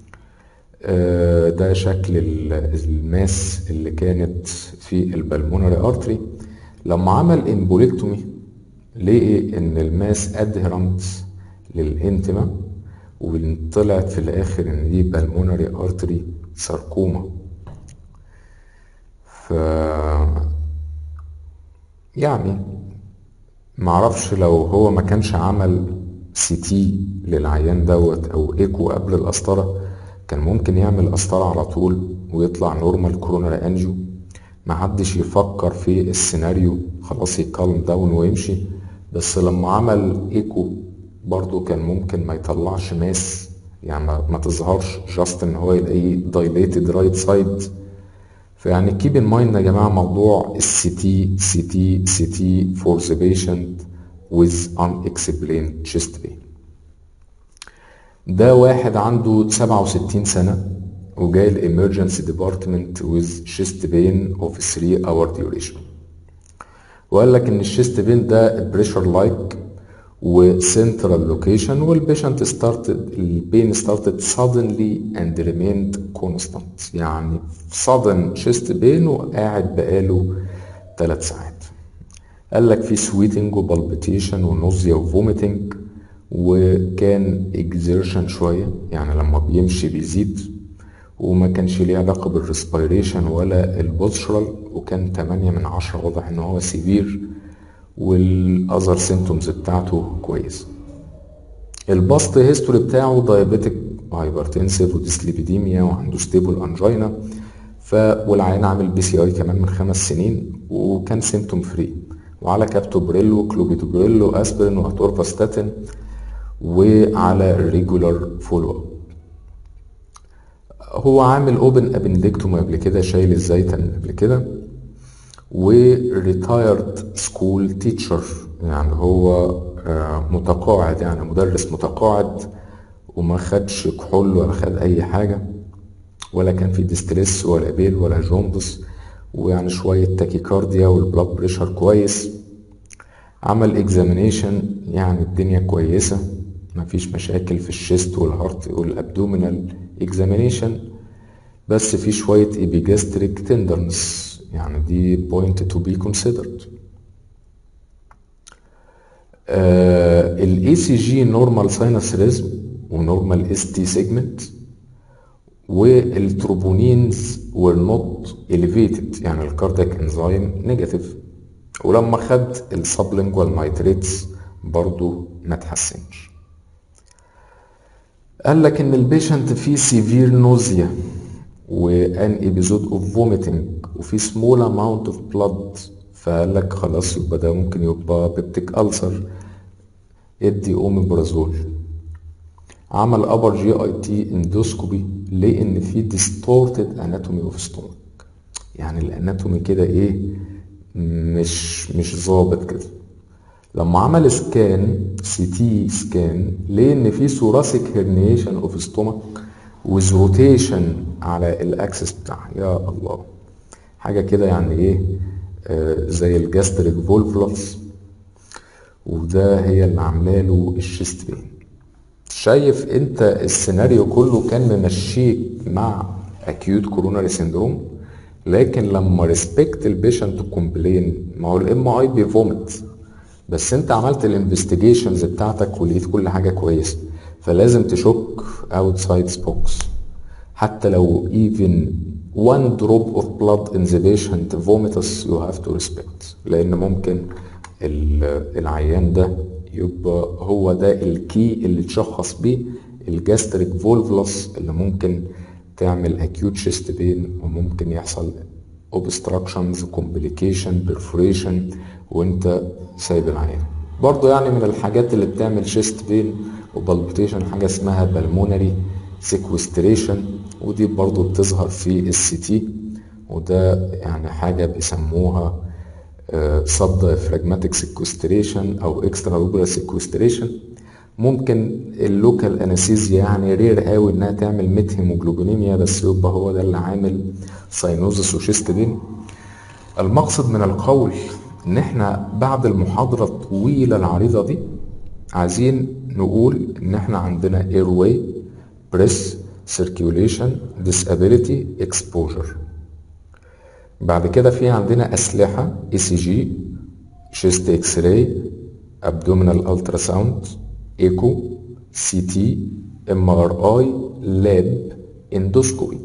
ده شكل الماس اللي كانت في البلمونري ارتري. لما عمل امبوليكتومي لقي ان الماس ادهرنت للانتما، وطلعت في الاخر ان دي بالمونري ارتري ساركوما. ف يعني معرفش لو هو ما كانش عمل سي تي للعيان دوت او ايكو قبل القسطره، كان ممكن يعمل قسطره على طول ويطلع نورمال كوروناري انجيو، محدش يفكر في السيناريو، خلاص يكالم داون ويمشي. بس لما عمل ايكو برضو كان ممكن ما يطلعش ماس، يعني ما تظهرش جاست ان هو يلاقيه دايليتد رايت سايد. فيعني كيب ان مايند يا جماعه موضوع السي تي فور ذا بيشنت with unexplained chest pain. ده واحد عنده 67 سنة وجاي الامرجنسي ديبارتمنت with chest pain of 3 hour duration، وقال لك ان الشيست بين ده بريشر لايك وسنترال لوكيشن، والبيشنت البين ستارتد suddenly and remained constant، يعني sudden chest pain وقاعد بقاله 3 ساعات. قال لك في سويتنج وبالبيتيشن ونوزيا وفوميتنج، وكان اكزيرشن شويه، يعني لما بيمشي بيزيد، وما كانش ليه علاقه بالريسبيريشن ولا البوسترال، وكان 8/10، واضح ان هو سيفير، والاذر سيمتومز بتاعته كويس. الباست هيستوري بتاعه دايابيتك هايبرتنسيف وديسليبيديميا وعنده ستيبل انجينا، والعيان عامل بي سي اي كمان من 5 سنين، وكان سيمتوم فري، وعلى كابتوبريلو كلوبيتوبريلو اسبرين واتورفاستاتين، وعلى ريجولار فولو اب. هو عامل اوبن ابندكتومي قبل كده، شايل الزيتن قبل كده، وريتايرد سكول تيتشر، يعني هو متقاعد، يعني مدرس متقاعد، وما خدش كحول ولا خد اي حاجه، ولا كان في ديستريس ولا بيل ولا جوندس، ويعني شويه تاكيكارديا والبلاد بريشر كويس. عمل اكزامينيشن، يعني الدنيا كويسه، مفيش مشاكل في الشيست والهارت والابدومينال اكزامينيشن، بس في شويه ايبيجاستريك تندرنس، يعني دي بوينت تو بي كونسيدرد. الاي سي جي نورمال ساينس ريزم ونورمال اس تي سيجمنت، والتروبونينز were not elevated، يعني الكاردياك انزيم نيجاتيف، ولما خد السبلينجوال نايتريتس برضو ما تحسنش. قال لك ان البيشنت فيه سيفير نوزيا وان ابيزود اوف فوميتنج وفي سمول اماونت اوف بلاد، فقال لك خلاص يبقى ده ممكن يبقى بيبتيك ألسر، ادي اوميبرازول. عمل ابر جي اي تي اندوسكوبي، ليه ان في ديستورتد اناتومي اوف ستومك، يعني الاناتومي كده ايه مش ظابط كده. لما عمل سكان سي تي سكان، ليه ان في ثوراسيك هيرنيشن اوف ستومك ويز روتيشن على الاكسس بتاعها. يا الله، حاجه كده يعني ايه زي الجاستريك فولفلس، وده هي اللي عامله له الشيست بين. شايف انت السيناريو كله كان ممشيك مع اكيوت كوروناري سيندروم، لكن لما ريسبكت البيشنت كومبلين، ما هو الام اي بيفومت، بس انت عملت الانفستيجيشنز بتاعتك ولقيت كل حاجه كويسه، فلازم تشك اوتسايد بوكس. حتى لو even one drop of blood in the patient vomitus you have to respect، لان ممكن العيان ده يبقى هو ده الكي اللي تشخص بيه الجاستريك فولفلس اللي ممكن تعمل acute chest pain، وممكن يحصل obstructions complication perforation وانت سايب العيان. برضو يعني من الحاجات اللي بتعمل chest pain وبالبيتيشن حاجة اسمها pulmonary sequestration، ودي برضو بتظهر في السي تي، وده يعني حاجة بيسموها sub diaphragmatic sequestration او extra lobular sequestration. ممكن اللوكال انستيزيا يعني رير قوي انها تعمل ميت هيموجلوبينيميا، بس يبقى هو ده اللي عامل ساينوزس وشيست بين. المقصد من القول ان احنا بعد المحاضرة الطويلة العريضة دي عايزين نقول ان احنا عندنا airway breath circulation disability exposure. بعد كده في عندنا اسلحة ECG chest x-ray abdominal ultrasound ايكو سي تي MRI لاب اندوسكوبي.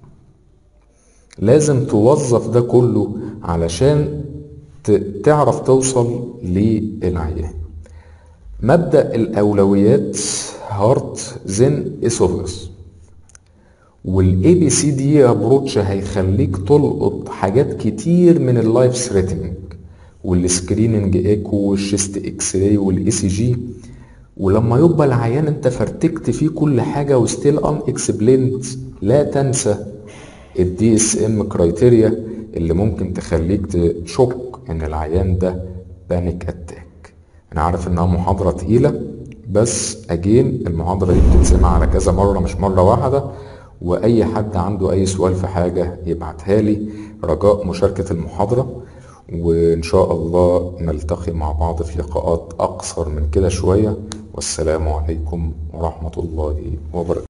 لازم توظف ده كله علشان تعرف توصل للعيان. مبدأ الأولويات هارت زين اسوفيس، والاي بي سي دي ابروتش هيخليك تلقط حاجات كتير من اللايف ثريتنينج والسكريننج ايكو والشيست اكس راي والاي سي جي. ولما يبقى العيان انت فرتكت فيه كل حاجه وستيل ان اكسبليند، لا تنسى الدي اس ام كرايتيريا اللي ممكن تخليك تشك ان العيان ده بانيك اتاك. انا عارف انها محاضره تقيله، بس اجين المحاضره دي بتتسمع على كذا مره مش مره واحده، واي حد عنده اي سؤال في حاجه يبعتها لي. رجاء مشاركه المحاضره، وإن شاء الله نلتقي مع بعض في لقاءات أقصر من كده شوية. والسلام عليكم ورحمة الله وبركاته.